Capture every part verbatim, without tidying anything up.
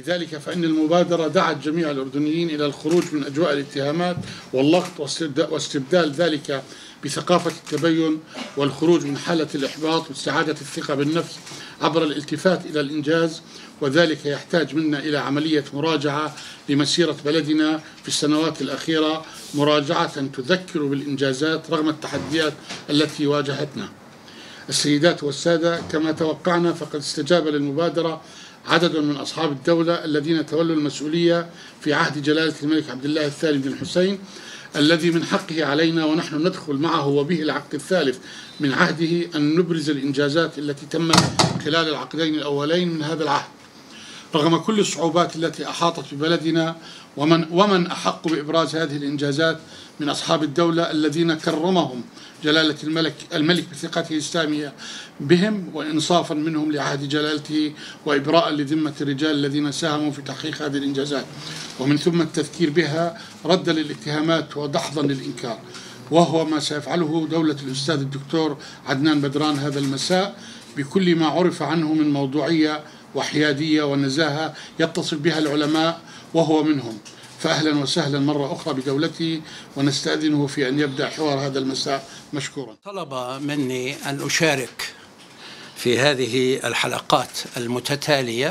لذلك فإن المبادرة دعت جميع الأردنيين إلى الخروج من أجواء الاتهامات واللغط واستبدال ذلك بثقافة التبين والخروج من حالة الإحباط واستعادة الثقة بالنفس عبر الالتفات إلى الإنجاز. وذلك يحتاج منا إلى عملية مراجعة لمسيرة بلدنا في السنوات الأخيرة، مراجعة تذكر بالإنجازات رغم التحديات التي واجهتنا. السيدات والسادة، كما توقعنا فقد استجاب للمبادرة عدد من أصحاب الدولة الذين تولوا المسؤولية في عهد جلالة الملك عبد الله الثاني بن الحسين، الذي من حقه علينا ونحن ندخل معه وبه العقد الثالث من عهده أن نبرز الإنجازات التي تمت خلال العقدين الأولين من هذا العهد. رغم كل الصعوبات التي أحاطت ببلدنا، ومن, ومن أحق بإبراز هذه الإنجازات من أصحاب الدولة الذين كرمهم جلالة الملك, الملك بثقته السامية بهم وإنصافا منهم لعهد جلالته وإبراء لذمة الرجال الذين ساهموا في تحقيق هذه الإنجازات، ومن ثم التذكير بها ردا للاتهامات ودحضا للإنكار، وهو ما سيفعله دولة الأستاذ الدكتور عدنان بدران هذا المساء بكل ما عرف عنه من موضوعية وحيادية ونزاهة يتصل بها العلماء وهو منهم. فأهلا وسهلا مرة أخرى بدولته، ونستأذنه في أن يبدأ حوار هذا المساء مشكورا. طلب مني أن أشارك في هذه الحلقات المتتالية،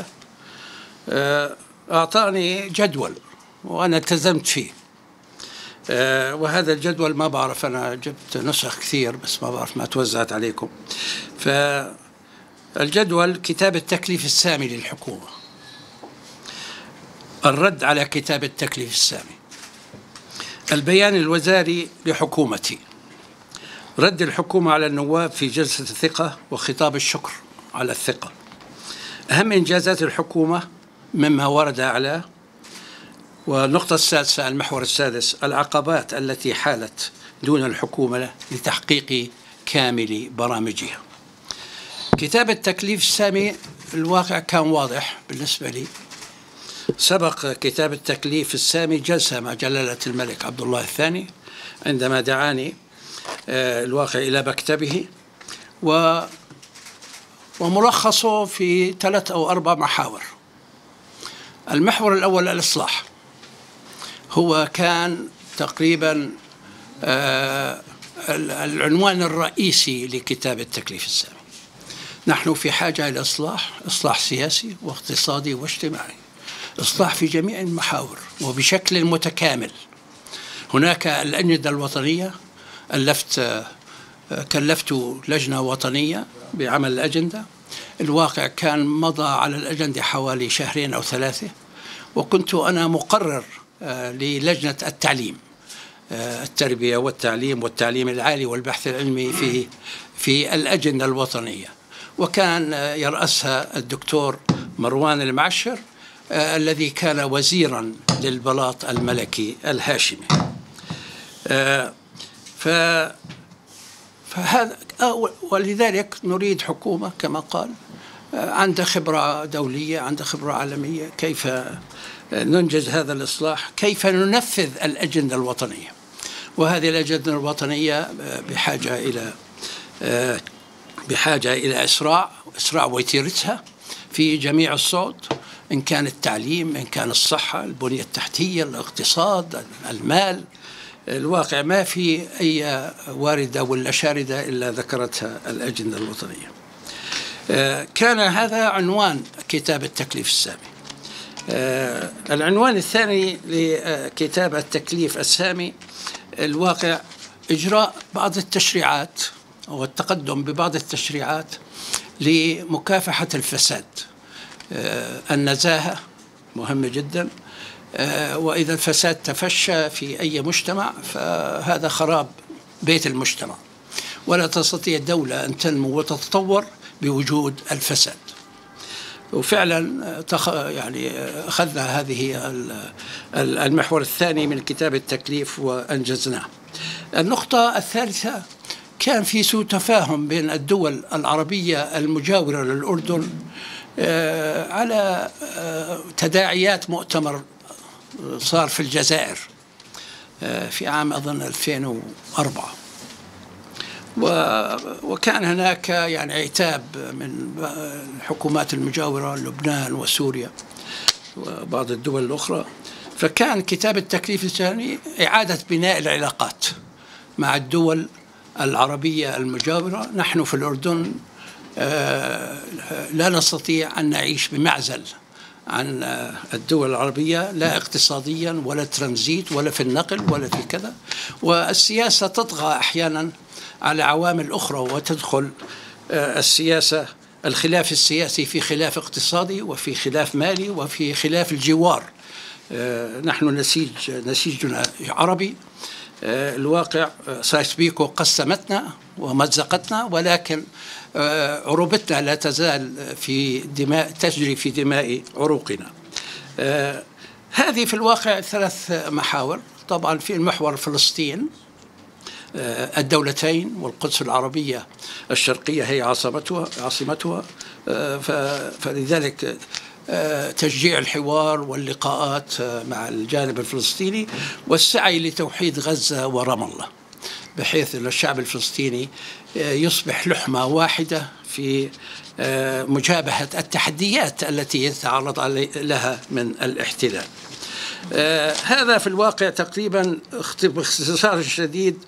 أعطاني جدول وأنا التزمت فيه، وهذا الجدول ما بعرف، أنا جبت نسخ كثير بس ما بعرف ما توزعت عليكم. فالجدول: كتاب التكليف السامي للحكومة، الرد على كتاب التكليف السامي، البيان الوزاري لحكومتي، رد الحكومة على النواب في جلسة الثقة وخطاب الشكر على الثقة، أهم إنجازات الحكومة مما ورد أعلاه. والنقطة السادسة، المحور السادس: العقبات التي حالت دون الحكومة لتحقيق كامل برامجها. كتاب التكليف السامي الواقع كان واضح بالنسبة لي. سبق كتاب التكليف السامي جلسة مع جلالة الملك عبد الله الثاني عندما دعاني الواقع إلى مكتبه، وملخصه في ثلاث أو أربع محاور. المحور الأول الإصلاح، هو كان تقريبا العنوان الرئيسي لكتاب التكليف السامي. نحن في حاجة إلى إصلاح، إصلاح سياسي واقتصادي واجتماعي، إصلاح في جميع المحاور وبشكل متكامل. هناك الأجندة الوطنية، ألفت كلفت لجنة وطنية بعمل الأجندة. الواقع كان مضى على الأجندة حوالي شهرين أو ثلاثة، وكنت أنا مقرر للجنة التعليم، التربية والتعليم والتعليم العالي والبحث العلمي في في الأجندة الوطنية، وكان يرأسها الدكتور مروان المعشر الذي كان وزيرا للبلاط الملكي الهاشمي. ف فهذا ولذلك نريد حكومة كما قال عندها خبرة دولية، عندها خبرة عالمية، كيف ننجز هذا الإصلاح، كيف ننفذ الأجندة الوطنية. وهذه الأجندة الوطنية بحاجة إلى بحاجة إلى إسراع إسراع وتيرتها في جميع الصعد، إن كان التعليم، إن كان الصحة، البنية التحتية، الاقتصاد، المال. الواقع ما في أي واردة ولا شاردة إلا ذكرتها الأجندة الوطنية. كان هذا عنوان كتاب التكليف السامي. العنوان الثاني لكتاب التكليف السامي الواقع إجراء بعض التشريعات والتقدم ببعض التشريعات لمكافحة الفساد. النزاهة مهمة جدا، وإذا الفساد تفشى في أي مجتمع فهذا خراب بيت المجتمع، ولا تستطيع الدولة أن تنمو وتتطور بوجود الفساد. وفعلا يعني أخذنا هذه المحور الثاني من كتاب التكليف وأنجزناه. النقطة الثالثة، كان في سوء تفاهم بين الدول العربية المجاورة للأردن على تداعيات مؤتمر صار في الجزائر في عام أظن ألفين وأربعة، وكان هناك يعني عتاب من الحكومات المجاورة لبنان وسوريا. وبعض الدول الأخرى. فكان كتاب التكليف السامي إعادة بناء العلاقات مع الدول العربية المجاورة. نحن في الأردن لا نستطيع أن نعيش بمعزل عن الدول العربية، لا اقتصاديا ولا ترانزيت ولا في النقل ولا في كذا، والسياسة تطغى أحيانا على عوامل أخرى وتدخل السياسة الخلاف السياسي في خلاف اقتصادي وفي خلاف مالي وفي خلاف الجوار. نحن نسيج نسيجنا عربي. الواقع سايسبيكو قسمتنا ومزقتنا، ولكن عروبتنا لا تزال في دماء تجري في دماء عروقنا. هذه في الواقع ثلاث محاور. طبعا في المحور فلسطين، الدولتين والقدس العربية الشرقية هي عاصمتها عاصمتها فلذلك تشجيع الحوار واللقاءات مع الجانب الفلسطيني والسعي لتوحيد غزة ورام الله، بحيث أن الشعب الفلسطيني يصبح لحمة واحدة في مجابهة التحديات التي يتعرض لها من الاحتلال. هذا في الواقع تقريبا باختصار شديد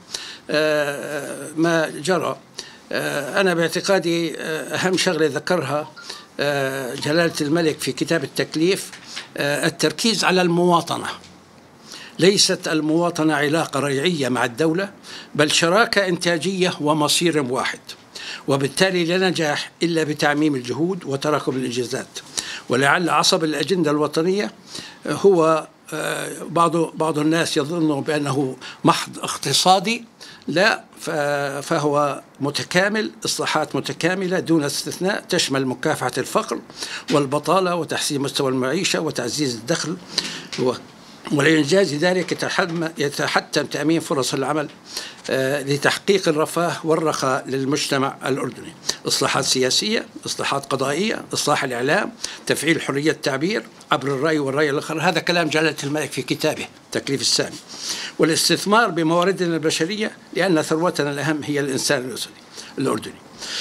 ما جرى. أنا باعتقادي أهم شغلة ذكرها جلالة الملك في كتاب التكليف التركيز على المواطنة. ليست المواطنة علاقة ريعية مع الدولة، بل شراكة إنتاجية ومصير واحد، وبالتالي لا نجاح إلا بتعميم الجهود وتراكم الإنجازات. ولعل عصب الأجندة الوطنية هو بعض بعض الناس يظن بأنه محض اقتصادي، لا، فهو متكامل، إصلاحات متكاملة دون استثناء تشمل مكافحة الفقر والبطالة وتحسين مستوى المعيشة وتعزيز الدخل، ولإنجاز ذلك يتحتم تأمين فرص العمل لتحقيق الرفاه والرخاء للمجتمع الأردني. إصلاحات سياسية، إصلاحات قضائية، إصلاح الإعلام، تفعيل حرية التعبير عبر الرأي والرأي الآخر. هذا كلام جلالة الملك في كتابه تكليف السامي. والاستثمار بمواردنا البشرية، لأن ثروتنا الأهم هي الإنسان الأردني.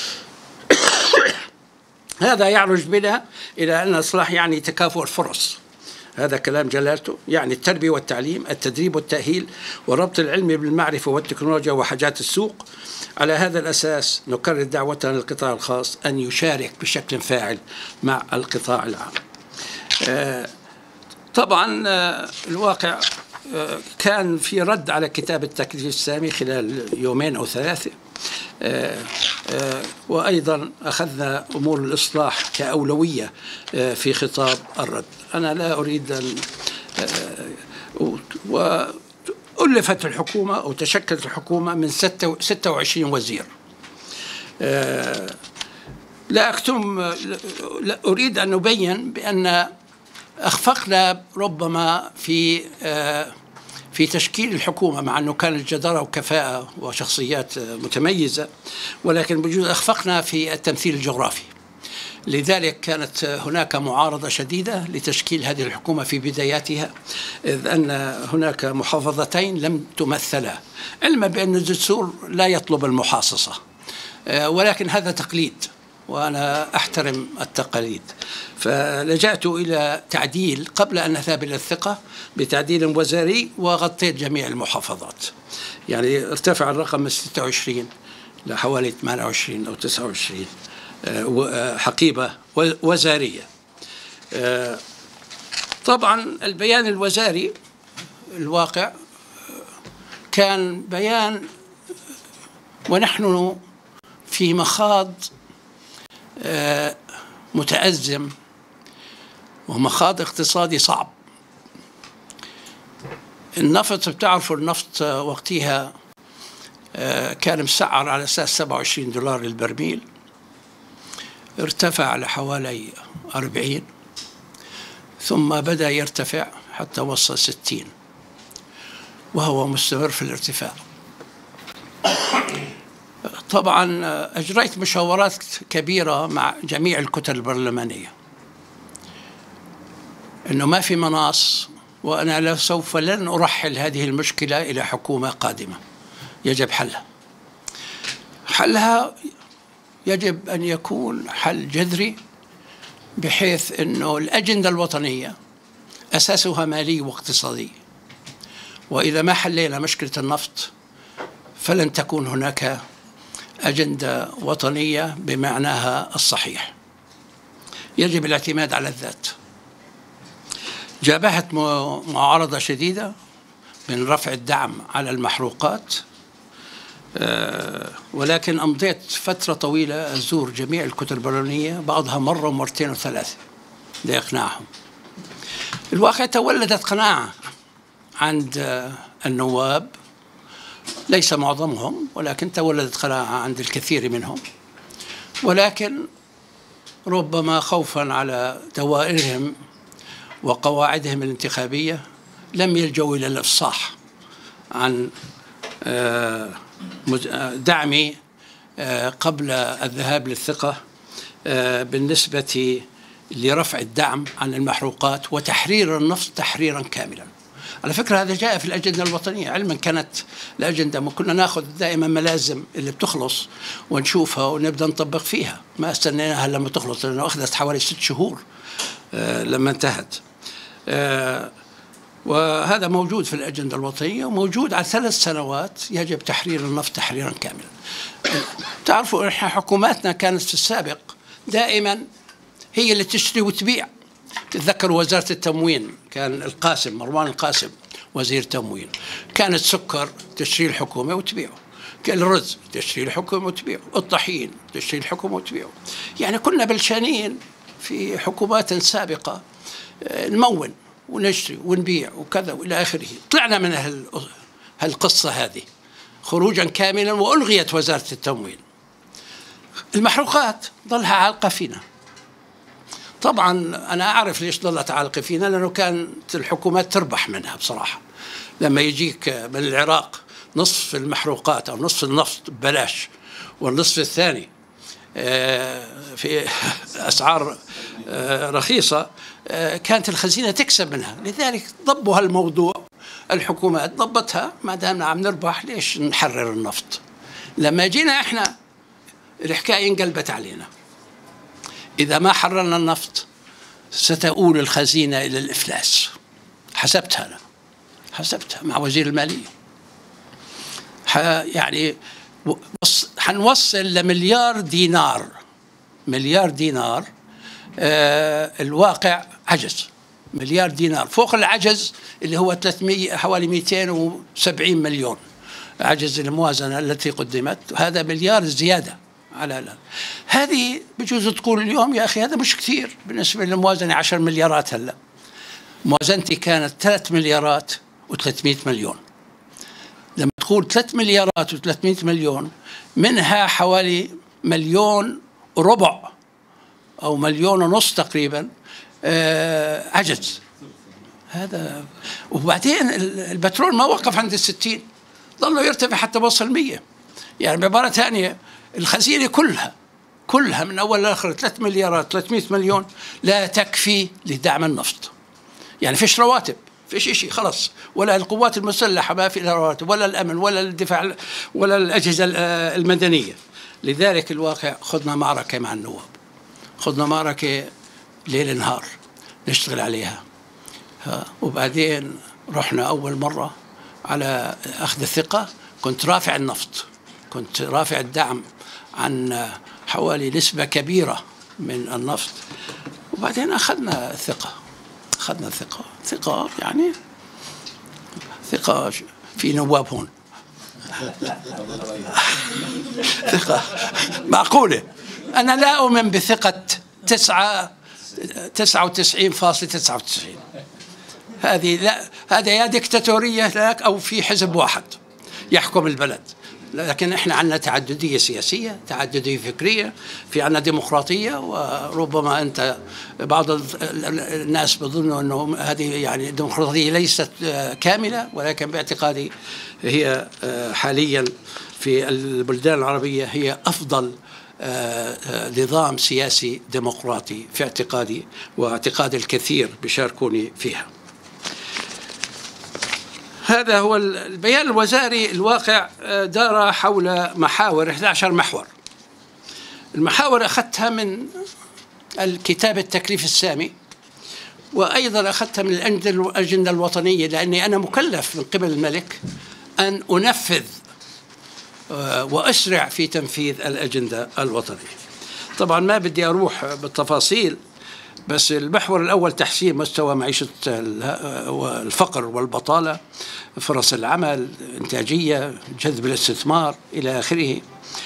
هذا يعرج بنا إلى أن الإصلاح يعني تكافؤ الفرص. هذا كلام جلالته، يعني التربية والتعليم، التدريب والتأهيل، وربط العلم بالمعرفة والتكنولوجيا وحاجات السوق. على هذا الأساس نكرر دعوتنا للقطاع الخاص أن يشارك بشكل فاعل مع القطاع العام. طبعا الواقع كان في رد على كتاب التكليف السامي خلال يومين أو ثلاثة، وأيضا أخذنا أمور الإصلاح كأولوية في خطاب الرد. أنا لا أريد أن وألفت الحكومة أو تشكلت الحكومة من ستة وعشرين وزير. لا أكتم، لا أريد أن نبين بأن أخفقنا ربما في في تشكيل الحكومة، مع أنه كانت جدارة وكفاءة وشخصيات متميزة، ولكن بجوز أخفقنا في التمثيل الجغرافي. لذلك كانت هناك معارضة شديدة لتشكيل هذه الحكومة في بداياتها، إذ أن هناك محافظتين لم تمثلا، علما بأن الدستور لا يطلب المحاصصة، ولكن هذا تقليد وأنا أحترم التقاليد. فلجأت إلى تعديل قبل أن أذهب إلى الثقة بتعديل وزاري، وغطيت جميع المحافظات. يعني ارتفع الرقم من ستة وعشرين لحوالي ثمانية وعشرين أو تسعة وعشرين حقيبة وزارية. طبعا البيان الوزاري الواقع كان بيان ونحن في مخاض متأزم ومخاض اقتصادي صعب. النفط، بتعرفوا النفط وقتها كان مسعر على أساس سبعة وعشرين دولار للبرميل، ارتفع على حوالي أربعين، ثم بدأ يرتفع حتى وصل ستين، وهو مستمر في الارتفاع. طبعا أجريت مشاورات كبيرة مع جميع الكتل البرلمانية أنه ما في مناص، وأنا لا سوف لن أرحل هذه المشكلة إلى حكومة قادمة، يجب حلها. حلها يجب أن يكون حل جذري، بحيث أنه الأجندة الوطنية أساسها مالي واقتصادي، وإذا ما حلينا مشكلة النفط فلن تكون هناك أجندة وطنية بمعناها الصحيح. يجب الاعتماد على الذات. جابهت معارضة شديدة من رفع الدعم على المحروقات، ولكن أمضيت فترة طويلة أزور جميع الكتل البرلمانية، بعضها مرة ومرتين وثلاثة لإقناعهم. الواقع تولدت قناعة عند النواب، ليس معظمهم ولكن تولدت قناعة عند الكثير منهم، ولكن ربما خوفا على دوائرهم وقواعدهم الانتخابية لم يلجوا إلى الإفصاح عن دعمي قبل الذهاب للثقة بالنسبة لرفع الدعم عن المحروقات وتحرير النفط تحريرا كاملا. على فكرة هذا جاء في الأجندة الوطنية، علما كانت الأجندة ما كنا ناخذ دائما ملازم اللي بتخلص ونشوفها ونبدأ نطبق فيها، ما استنيناها لما تخلص، لأنه أخذت حوالي ست شهور لما انتهت. وهذا موجود في الأجندة الوطنية وموجود على ثلاث سنوات يجب تحرير النفط تحريرا كاملا. تعرفوا إحنا حكوماتنا كانت في السابق دائما هي اللي تشتري وتبيع. تتذكروا وزارة التموين كان القاسم، مروان القاسم وزير تموين، كانت سكر تشتري الحكومة وتبيعه، كان الرز تشتري الحكومة وتبيعه، الطحين تشتري الحكومة وتبيعه. يعني كنا بلشانين في حكومات سابقة نمون ونشتري ونبيع وكذا وإلى آخره. طلعنا من هالقصة هذه خروجا كاملا وألغيت وزارة التموين. المحروقات ضلها عالقة فينا. طبعا أنا أعرف ليش ضلت عالقة فينا، لأنه كانت الحكومات تربح منها بصراحة. لما يجيك من العراق نصف المحروقات أو نصف النفط ببلاش والنصف الثاني في أسعار رخيصة، كانت الخزينة تكسب منها. لذلك ضبوا هالموضوع، الحكومات ضبطها، ما دامنا عم نربح ليش نحرر النفط. لما جينا إحنا الحكاية انقلبت علينا. إذا ما حررنا النفط ستؤول الخزينة إلى الإفلاس. حسبتها أنا، حسبتها مع وزير المالية، يعني حنوصل لمليار دينار. مليار دينار آه الواقع عجز، مليار دينار فوق العجز اللي هو ثلاثمئة حوالي مئتين وسبعين مليون عجز الموازنة التي قدمت. هذا مليار زيادة على الآن. هذه بجوز تقول اليوم يا أخي هذا مش كثير بالنسبة للموازنة، عشر مليارات. هلا موازنتي كانت ثلاث مليارات وثلاثمئة مليون. لما تقول ثلاث مليارات وثلاثمئة مليون، منها حوالي مليون وربع أو مليون ونص تقريبا آه عجز. هذا وبعدين البترول ما وقف عند الستين، ظلوا يرتفع حتى وصل مية. يعني بعبارة ثانية الخزينة كلها كلها من أول لآخر ثلاث مليارات ثلاثمئة مليون لا تكفي لدعم النفط. يعني فيش رواتب، فيش شيء خلص، ولا القوات المسلحة ما في رواتب، ولا الأمن ولا الدفاع ولا الأجهزة المدنية. لذلك الواقع خذنا معركة مع النواب، خذنا معركة ليل نهار نشتغل عليها. وبعدين رحنا أول مرة على أخذ الثقة، كنت رافع النفط، كنت رافع الدعم عن حوالي نسبة كبيرة من النفط. وبعدين أخذنا الثقة، أخذنا الثقة ثقة يعني ثقة في نواب هون ثقة معقولة. أنا لا أؤمن بثقة تسعة تسعة وتسعين فاصلة تسعة وتسعين. هذه لا، هذا يا ديكتاتورية لك أو في حزب واحد يحكم البلد. لكن احنا عندنا تعددية سياسية، تعددية فكرية، في عندنا ديمقراطية. وربما انت بعض الناس بظنوا انه هذه يعني الديمقراطية ليست كاملة، ولكن باعتقادي هي حاليا في البلدان العربية هي افضل نظام سياسي ديمقراطي في اعتقادي، واعتقاد الكثير بيشاركوني فيها. هذا هو البيان الوزاري. الواقع دار حول محاور، إحدى عشر محور. المحاور أخذتها من الكتاب التكليف السامي، وأيضا أخذتها من الأجندة الوطنية، لأني أنا مكلف من قبل الملك أن أنفذ وأسرع في تنفيذ الأجندة الوطنية. طبعا ما بدي أروح بالتفاصيل، بس المحور الأول تحسين مستوى معيشة الفقر والبطالة، فرص العمل، إنتاجية، جذب الاستثمار إلى آخره.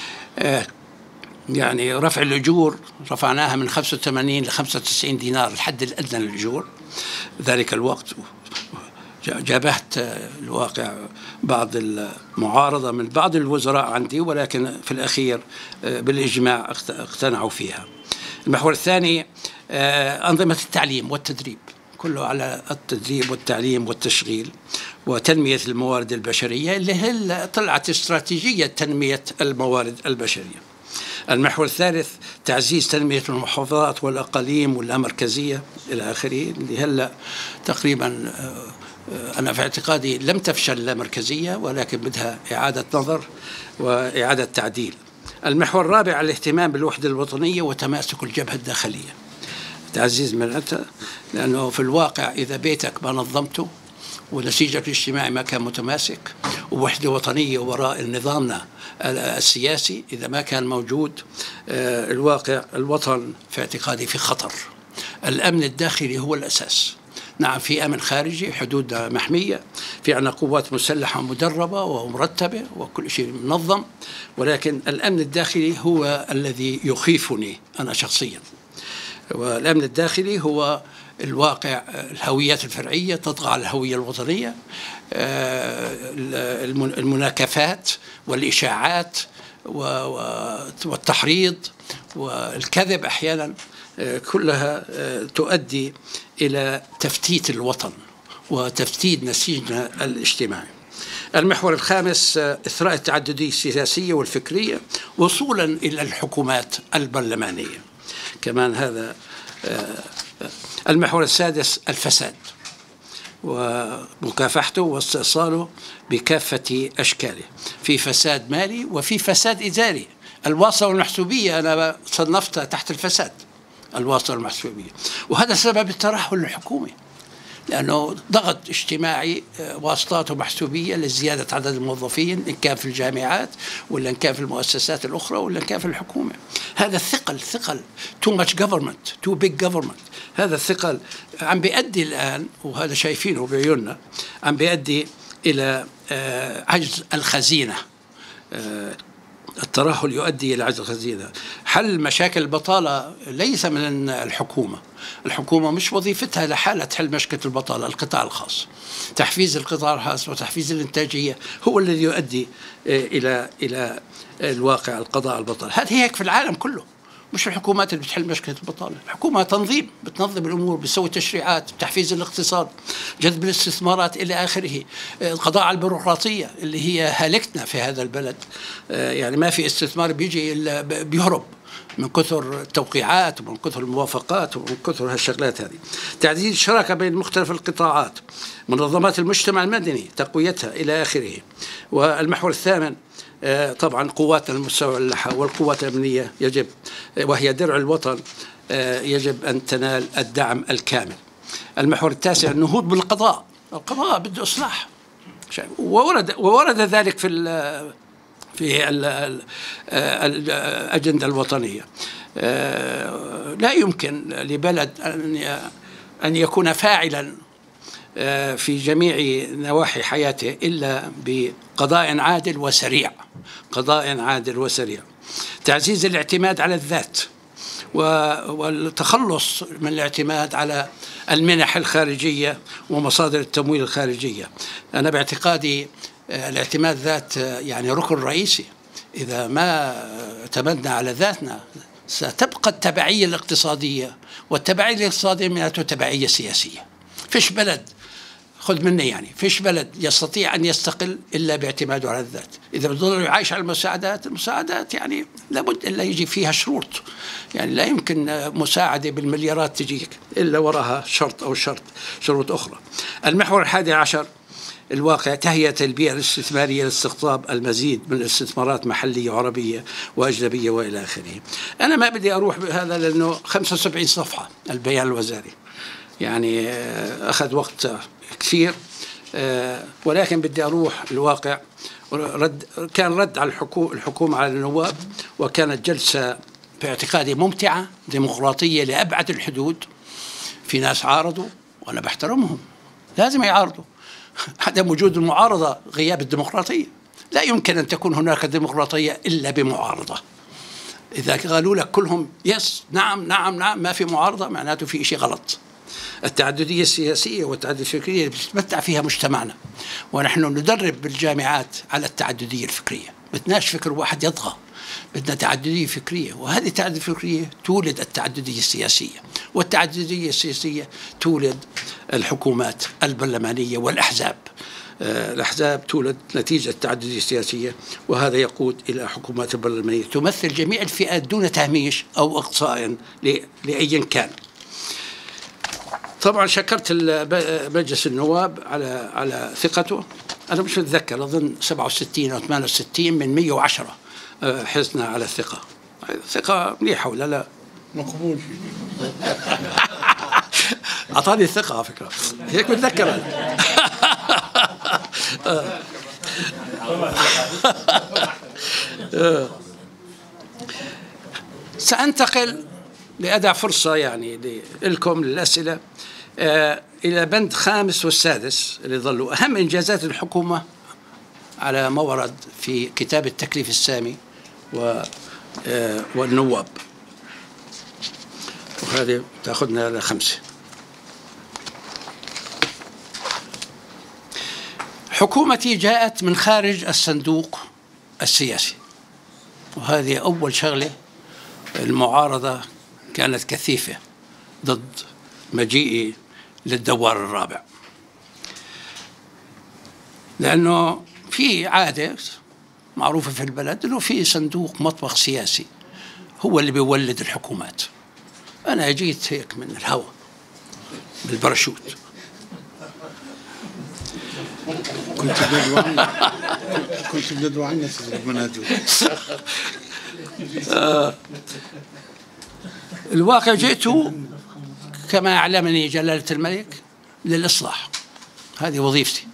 يعني رفع الأجور رفعناها من خمسة وثمانين ل خمسة وتسعين دينار الحد الأدنى للأجور ذلك الوقت. جابهت الواقع بعض المعارضة من بعض الوزراء عندي، ولكن في الأخير بالإجماع اقتنعوا فيها. المحور الثاني أنظمة التعليم والتدريب، كله على التدريب والتعليم والتشغيل وتنمية الموارد البشرية اللي هي طلعت استراتيجية تنمية الموارد البشرية. المحور الثالث تعزيز تنمية المحافظات والأقاليم واللامركزية إلى آخره، اللي هلا تقريبا أنا في اعتقادي لم تفشل اللامركزية، ولكن بدها إعادة نظر وإعادة تعديل. المحور الرابع الاهتمام بالوحدة الوطنية وتماسك الجبهة الداخلية، تعزيز منعتها، لأنه في الواقع إذا بيتك ما نظمته ونسيجك الاجتماعي ما كان متماسك، ووحدة وطنية وراء نظامنا السياسي إذا ما كان موجود، الواقع الوطن في اعتقادي في خطر. الأمن الداخلي هو الأساس. نعم في أمن خارجي، حدودنا محمية، في عنا قوات مسلحة مدربة ومرتبة وكل شيء منظم، ولكن الأمن الداخلي هو الذي يخيفني أنا شخصيا. والأمن الداخلي هو الواقع الهويات الفرعية تطغى على الهوية الوطنية، المناكفات والإشاعات والتحريض والكذب أحيانا كلها تؤدي إلى تفتيت الوطن وتفتيت نسيجنا الاجتماعي. المحور الخامس إثراء التعددية السياسية والفكرية وصولا إلى الحكومات البرلمانية كمان هذا. المحور السادس الفساد ومكافحته واستئصاله بكافة أشكاله، في فساد مالي وفي فساد إداري. الواسطة والمحسوبية أنا صنفتها تحت الفساد، الواسطة والمحسوبية، وهذا سبب الترهل الحكومي، لأنه ضغط اجتماعي واسطات ومحسوبية لزيادة عدد الموظفين إن كان في الجامعات ولا إن كان في المؤسسات الأخرى ولا إن كان في الحكومة. هذا الثقل ثقل too much government too big government. هذا الثقل عم بيؤدي الآن، وهذا شايفينه بعيوننا، عم بيؤدي إلى عجز الخزينة. الترهل يؤدي إلى عجز الخزينة. حل مشاكل البطالة ليس من الحكومة، الحكومة مش وظيفتها لحالة تحل مشكلة البطالة، القطاع الخاص. تحفيز القطاع الخاص وتحفيز الإنتاجية هو الذي يؤدي إلى إلى الواقع القضاء على البطالة. هذه هيك في العالم كله، مش الحكومات اللي بتحل مشكلة البطالة. الحكومة تنظيم، بتنظم الأمور، بتسوي تشريعات، تحفيز الاقتصاد، جذب الاستثمارات إلى آخره. القضاء على البيروقراطية اللي هي هلكتنا في هذا البلد، يعني ما في استثمار بيجي إلا بيهرب من كثر التوقيعات ومن كثر الموافقات ومن كثر هالشغلات هذه. تعزيز الشراكة بين مختلف القطاعات، منظمات المجتمع المدني تقويتها إلى آخره. والمحور الثامن طبعا قواتنا المسلحة والقوات الأمنية يجب، وهي درع الوطن، يجب أن تنال الدعم الكامل. المحور التاسع النهوض بالقضاء، القضاء بده إصلاح، وورد وورد ذلك في ال في الأجندة الوطنية. لا يمكن لبلد أن يكون فاعلا في جميع نواحي حياته إلا بقضاء عادل وسريع، قضاء عادل وسريع. تعزيز الاعتماد على الذات والتخلص من الاعتماد على المنح الخارجية ومصادر التمويل الخارجية. أنا باعتقادي الاعتماد ذات يعني ركن رئيسي. إذا ما اعتمدنا على ذاتنا ستبقى التبعية الاقتصادية، والتبعية الاقتصادية معناته تبعية سياسية. فيش بلد، خذ مني يعني، فيش بلد يستطيع أن يستقل إلا باعتماده على الذات. إذا بده يعيش على المساعدات، المساعدات يعني لابد إلا يجي فيها شروط، يعني لا يمكن مساعدة بالمليارات تجيك إلا وراها شرط أو شرط شروط أخرى. المحور الحادي عشر الواقع تهيئة البيئة الاستثمارية لاستقطاب المزيد من الاستثمارات محلية وعربية وأجنبية وإلى آخره. أنا ما بدي أروح بهذا لأنه خمسة وسبعين صفحة البيان الوزاري، يعني أخذ وقت كثير، ولكن بدي أروح الواقع. رد كان رد على الحكومة, الحكومة على النواب، وكانت جلسة في اعتقادي ممتعة ديمقراطية لأبعد الحدود. في ناس عارضوا وأنا بحترمهم، لازم يعارضوا. عدم وجود المعارضة غياب الديمقراطية. لا يمكن أن تكون هناك ديمقراطية إلا بمعارضة. إذا قالوا لك كلهم يس نعم نعم نعم ما في معارضة، معناته في شيء غلط. التعددية السياسية والتعددية الفكرية بتتمتع فيها مجتمعنا، ونحن ندرب بالجامعات على التعددية الفكرية. بدناش فكر واحد يطغى، بدنا تعددية فكرية، وهذه التعددية الفكرية تولد التعددية السياسية، والتعددية السياسية تولد الحكومات البرلمانية والأحزاب. الأحزاب تولد نتيجة التعددية السياسية، وهذا يقود إلى حكومات برلمانية تمثل جميع الفئات دون تهميش أو إقصاء لأي كان. طبعا شكرت مجلس النواب على على ثقته. أنا مش متذكر، أظن سبعة وستين أو ثمانية وستين من مئة وعشرة حزنا على الثقة. ثقة مليحة ولا لا؟ مقبول. أعطاني الثقة على فكرة، هيك متذكر أنا. سأنتقل لأدع فرصة يعني لكم للأسئلة إلى بند خامس والسادس اللي ظلوا أهم إنجازات الحكومة على ما ورد في كتاب التكليف السامي والنواب، وهذه تأخذنا لخمسة. حكومتي جاءت من خارج الصندوق السياسي، وهذه أول شغلة. المعارضة كانت كثيفة ضد مجيئي للدوار الرابع، لأنه في عادة معروفة في البلد أنه في صندوق مطبخ سياسي هو اللي بيولد الحكومات. أنا جيت هيك من الهواء بالباراشوت. كنت بدو عنا كنت بدو عنا المناجم. الواقع جئت كما أعلمني جلالة الملك للإصلاح، هذه وظيفتي.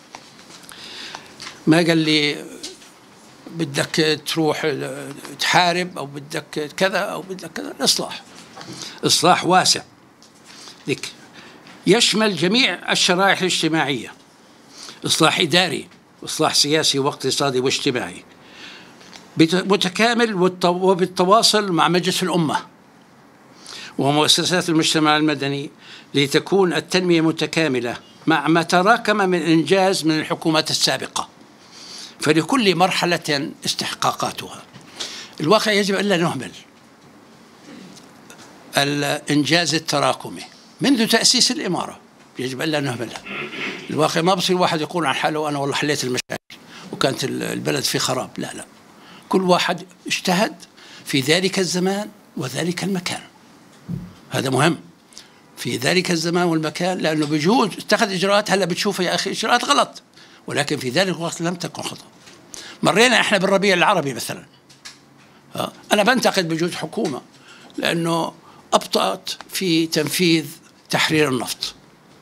ما قال لي بدك تروح تحارب أو بدك كذا أو بدك كذا. الإصلاح إصلاح واسع لك، يشمل جميع الشرائح الاجتماعية. إصلاح إداري، إصلاح سياسي واقتصادي واجتماعي متكامل، وبالتواصل مع مجلس الأمة ومؤسسات المجتمع المدني لتكون التنمية متكاملة مع ما تراكم من إنجاز من الحكومات السابقة. فلكل مرحلة استحقاقاتها. الواقع يجب ألا نهمل الإنجاز التراكمي منذ تأسيس الإمارة، يجب ألا نهملها. الواقع ما بصير واحد يقول عن حاله أنا والله حليت المشاكل وكانت البلد في خراب. لا لا، كل واحد اجتهد في ذلك الزمان وذلك المكان. هذا مهم في ذلك الزمان والمكان، لأنه بجوز اتخذ إجراءات هلا بتشوفها يا أخي إجراءات غلط، ولكن في ذلك الوقت لم تكن خطأ. مرينا إحنا بالربيع العربي مثلا. أنا بنتقد بجوز حكومة لأنه أبطأت في تنفيذ تحرير النفط.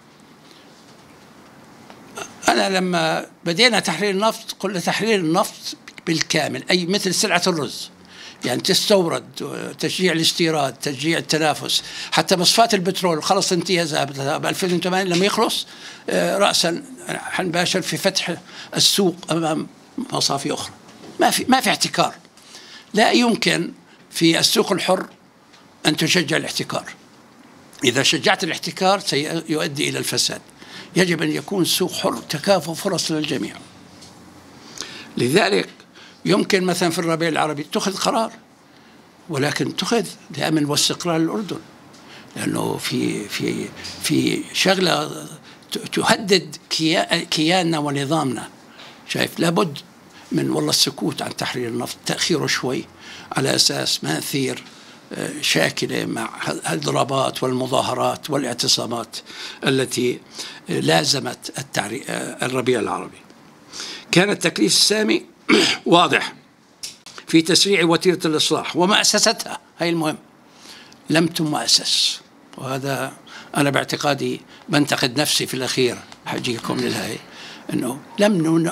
أنا لما بدينا تحرير النفط قلنا تحرير النفط بالكامل، أي مثل سلعة الرز، يعني تستورد، تشجيع الاستيراد، تشجيع التنافس. حتى مصفات البترول خلص انتهازها ب ألفين وثمانية لما يخلص رأسا حنباشر في فتح السوق أمام مصافي أخرى. ما في ما في احتكار. لا يمكن في السوق الحر أن تشجع الاحتكار. إذا شجعت الاحتكار سيؤدي إلى الفساد. يجب أن يكون السوق حر، تكافؤ فرص للجميع. لذلك يمكن مثلا في الربيع العربي تأخذ قرار، ولكن تأخذ لأمن واستقرار الأردن، لأنه في في في شغلة تهدد كياننا ونظامنا. شايف لابد من والله السكوت عن تحرير النفط، تأخيره شوي على أساس ما نثير شاكلة مع الضربات والمظاهرات والاعتصامات التي لازمت الربيع العربي. كان التكليف السامي واضح في تسريع وتيرة الإصلاح ومؤسستها. هي المهم، لم تمؤسس، وهذا أنا باعتقادي بنتقد نفسي في الأخير، حجيكم للهاي، أنه لم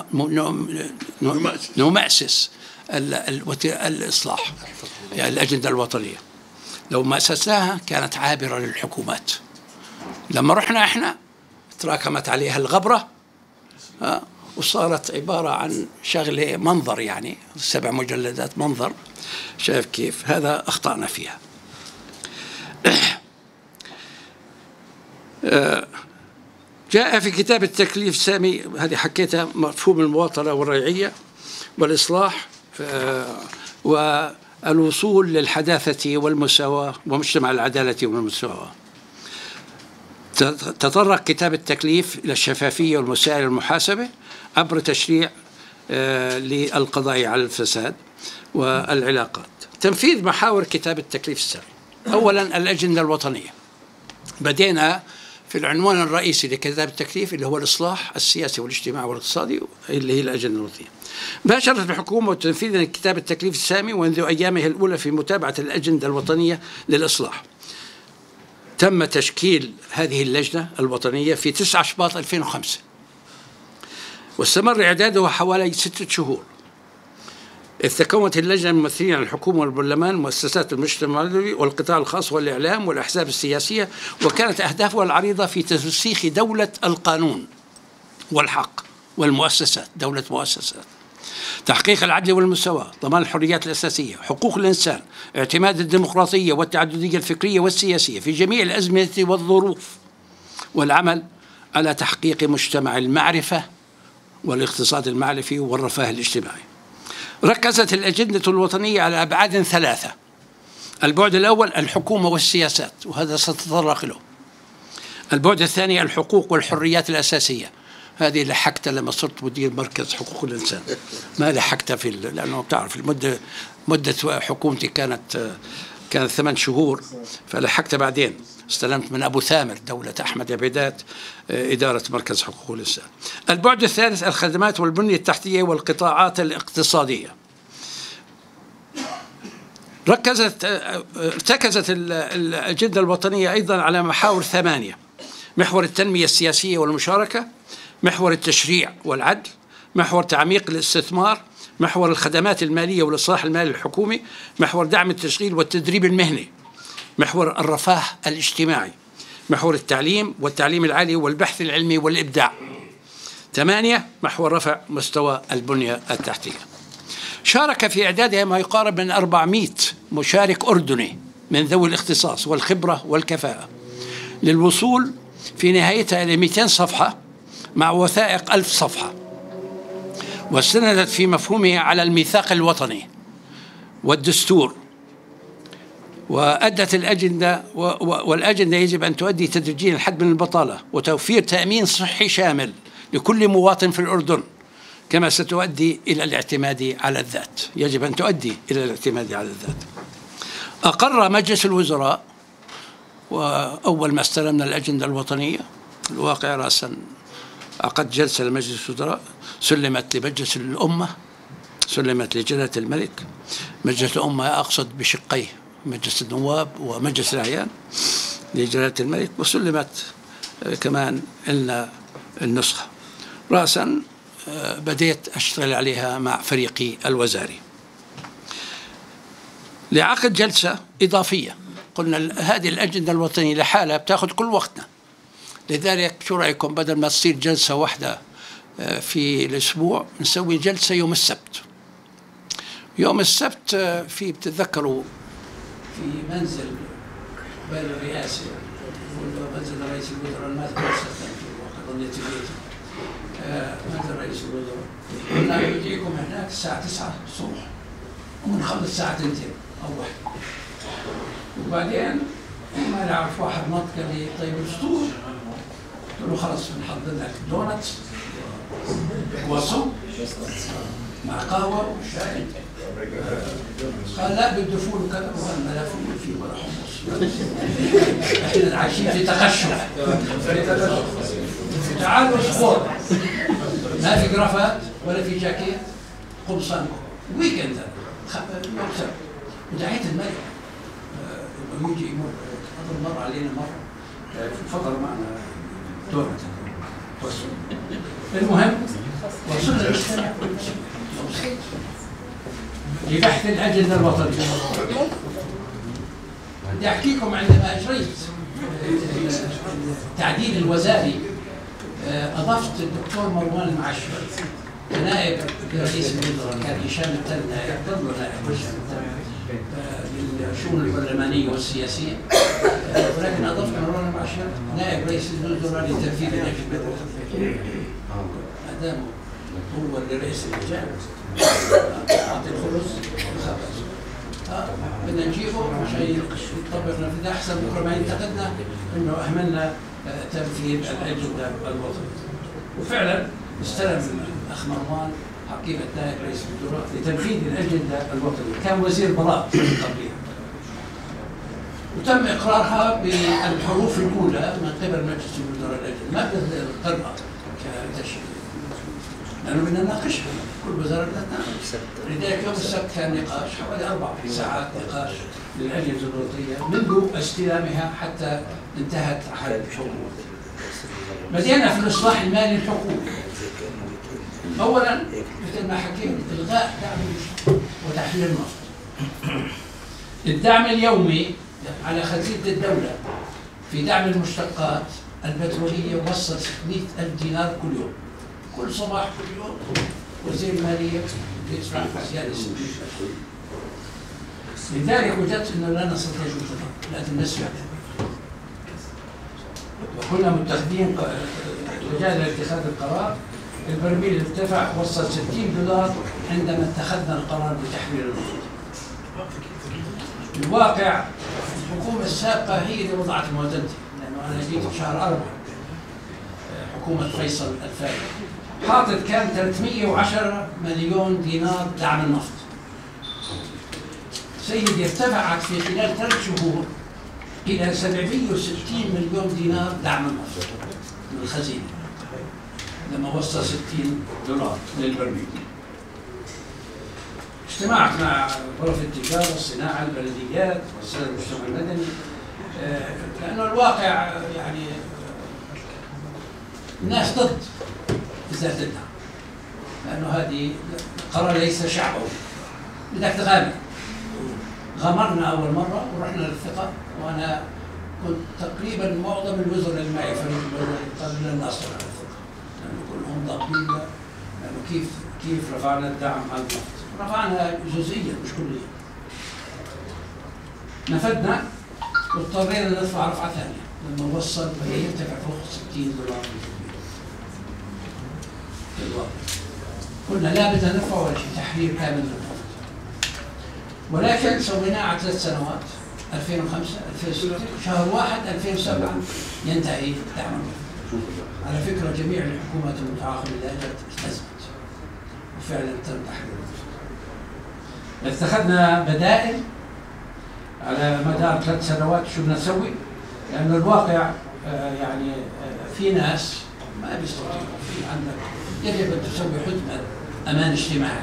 نمأسس الإصلاح، يعني الأجندة الوطنية. لو مأسسناها كانت عابرة للحكومات. لما رحنا إحنا تراكمت عليها الغبرة وصارت عبارة عن شغلة منظر، يعني سبع مجلدات منظر. شايف كيف؟ هذا أخطأنا فيها. جاء في كتاب التكليف السامي، هذه حكيتها، مفهوم المواطنة والريعية والإصلاح والوصول للحداثة والمساواة ومجتمع العدالة والمساواة. تطرق كتاب التكليف إلى الشفافية والمسائل المحاسبة عبر تشريع للقضاء على الفساد والعلاقات. تنفيذ محاور كتاب التكليف السامي. أولا الأجندة الوطنية، بدينا في العنوان الرئيسي لكتاب التكليف اللي هو الإصلاح السياسي والاجتماعي والاقتصادي، اللي هي الأجندة الوطنية. باشرت الحكومة وتنفيذا كتاب التكليف السامي منذ أيامه الأولى في متابعة الأجندة الوطنية للإصلاح. تم تشكيل هذه اللجنة الوطنية في تسعة شباط ألفين وخمسة، واستمر إعدادها حوالي ستة شهور، إذ تكونت اللجنة من ممثلين عن الحكومة والبرلمان، مؤسسات المجتمع المدني والقطاع الخاص والإعلام والأحزاب السياسية، وكانت أهدافها العريضة في ترسيخ دولة القانون والحق والمؤسسات، دولة مؤسسات، تحقيق العدل والمساواة، ضمان الحريات الأساسية، حقوق الإنسان، اعتماد الديمقراطية والتعددية الفكرية والسياسية في جميع الأزمنة والظروف، والعمل على تحقيق مجتمع المعرفة والاقتصاد المعرفي والرفاه الاجتماعي. ركزت الأجندة الوطنية على أبعاد ثلاثة. البعد الأول الحكومة والسياسات، وهذا سأتطرق له. البعد الثاني الحقوق والحريات الأساسية، هذه لحقتها لما صرت مدير مركز حقوق الإنسان، ما لحقتها في لأنه بتعرف المدة مدة حكومتي كانت كانت ثمان شهور، فلحقتها بعدين، استلمت من أبو ثامر دولة أحمد عبيدات إدارة مركز حقوق الإنسان. البعد الثالث الخدمات والبنية التحتية والقطاعات الاقتصادية. ركزت ارتكزت الأجندة الوطنية أيضا على محاور ثمانية: محور التنمية السياسية والمشاركة، محور التشريع والعدل، محور تعميق الاستثمار، محور الخدمات المالية والإصلاح المالي الحكومي، محور دعم التشغيل والتدريب المهني، محور الرفاه الاجتماعي، محور التعليم والتعليم العالي والبحث العلمي والإبداع. ثمانية محور رفع مستوى البنية التحتية. شارك في إعدادها ما يقارب من أربعمائة مشارك أردني من ذوي الاختصاص والخبرة والكفاءة، للوصول في نهايتها إلى مئتين صفحة مع وثائق ألف صفحة، واستندت في مفهومها على الميثاق الوطني والدستور. وأدت الأجندة والأجندة يجب أن تؤدي تدريجيا الحد من البطالة وتوفير تأمين صحي شامل لكل مواطن في الأردن، كما ستؤدي إلى الاعتماد على الذات. يجب أن تؤدي إلى الاعتماد على الذات. أقر مجلس الوزراء، وأول ما استلمنا الأجندة الوطنية الواقع رأسا عقد جلسة لمجلس الوزراء، سلمت لمجلس الأمة، سلمت لجلالة الملك. مجلس الأمة أقصد بشقيه، مجلس النواب ومجلس الأعيان، لجلالة الملك، وسلمت كمان لنا النسخة. رأسا بديت أشتغل عليها مع فريقي الوزاري لعقد جلسة إضافية. قلنا هذه الأجندة الوطنية لحالها بتاخذ كل وقتنا، لذلك شو رأيكم بدل ما تصير جلسة واحدة في الأسبوع نسوي جلسة يوم السبت. يوم السبت في بتتذكروا في منزل بين الرئاسة ومنزل رئيس الوزراء، ما تكسرت في الوقت ظنيت بيته منزل رئيس الوزراء، قلنا يجيكم هناك الساعة تسعة الصبح ونخلص الساعة اثنتين أو واحد. وبعدين ما نعرف واحد نط قال لي طيب الفطور، قلت له خلص بنحضر لك دونتس وصو مع قهوة وشاي. قال لا بده فول وكذا، وقال لا فول فيه ولا حمص، احنا عايشين في تقشف. تعالوا اسبوع ما في جرافات ولا في جاكيت، قمصان ويكند يوم سبت. ودعيت الملك انه يجي يمر، اظن مر علينا مره تفضل معنا دورة. المهم وصلنا نستمع لبحث الأجندة الوطنية. بدي أحكيكم عندما أجريت التعديل الوزاري أضفت الدكتور مروان المعشر كنائب رئيس الوزراء، كان هشام التل نائب، ظل نائب هشام التل بالشؤون البرلمانية والسياسية، ولكن أضفت مروان المعشر نائب رئيس الوزراء لتنفيذ الأجندة الوطنية. ما دام هو اللي رئيس اللجان أعطي الخلص خلاص. بدنا نجيبه عشان يطبق نفذها أحسن بكره ما ينتقدنا إنه أهملنا تنفيذ الأجندة الوطنية. وفعلا استلم الأخ مروان حقيبة نائب رئيس الوزراء لتنفيذ الأجندة الوطنية، كان وزير براء قبلها، وتم إقرارها بالحروف الأولى من قبل مجلس الوزراء. الأجندة ما بدنا نقرأها كتشريع لأنه بدنا نناقشها، كل وزارة بدها تناقش. لذلك يوم السبت كان نقاش حوالي أربع ساعات نقاش للأجندة الوطنية منذ استلامها حتى انتهت على الحكومة. بدينا في الإصلاح المالي الحكومي. أولاً مثل ما حكينا إلغاء دعم المشترك وتحرير النفط. الدعم اليومي على خزينة الدولة في دعم المشتقات البترولية وصل ستمئة ألف دينار كل يوم. كل صباح كل يوم وزير المالية يدفع زيادة ستمئة ألف. لذلك وجدت أنه لا نستطيع الانتظار، لازم نسمع. وكنا متخذين وجاء لاتخاذ القرار. البرميل ارتفع وصل ستين دولار عندما اتخذنا القرار بتحرير النفط. الواقع الحكومة السابقة هي اللي وضعت الموازنة، لأنه أنا جيت في شهر أربعة حكومة فيصل الفايد حاطط كان ثلاثمئة وعشرة مليون دينار دعم النفط. سيدي ارتفعت في خلال ثلاث شهور إلى سبعمئة وستين مليون دينار دعم النفط من الخزينة لما وصل ستين دولار للبرميل. اجتمعت مع غرف التجارة، الصناعة، البلديات، وسائل المجتمع المدني، لأنه الواقع يعني الناس ضد إزالة الدعم، لأنه هذه قرار ليس شعبوي، بدك تغامر. غامرنا أول مرة ورحنا للثقة، وأنا كنت تقريبا معظم الوزراء اللي معي فريق الوزراء قالوا لن نصل على الثقة، لأنه كلهم ضاغطين، لأنه كيف كيف رفعنا الدعم على النفط؟ رفعنا جزئيا مش كليا. نفدنا واضطرينا ندفع رفعة ثانية لما وصل بدا يرتفع فوق ستين دولار في الواقع. قلنا لا بدنا نرفع ولا شيء، تحرير كامل للنفط. ولكن سويناه على ثلاث سنوات، ألفين وخمسة ألفين وستة، شهر واحد ألفين وسبعة ينتهي دعم النفط. على فكرة جميع الحكومات المتعاقبة اللي اجت التزمت وفعلا تم تحرير النفط. اتخذنا بدائل على مدار ثلاث سنوات شو بدنا نسوي، لأنه الواقع يعني في ناس ما بيستطيعوا، في عندك يجب أن تسوي حزمة أمان اجتماعي.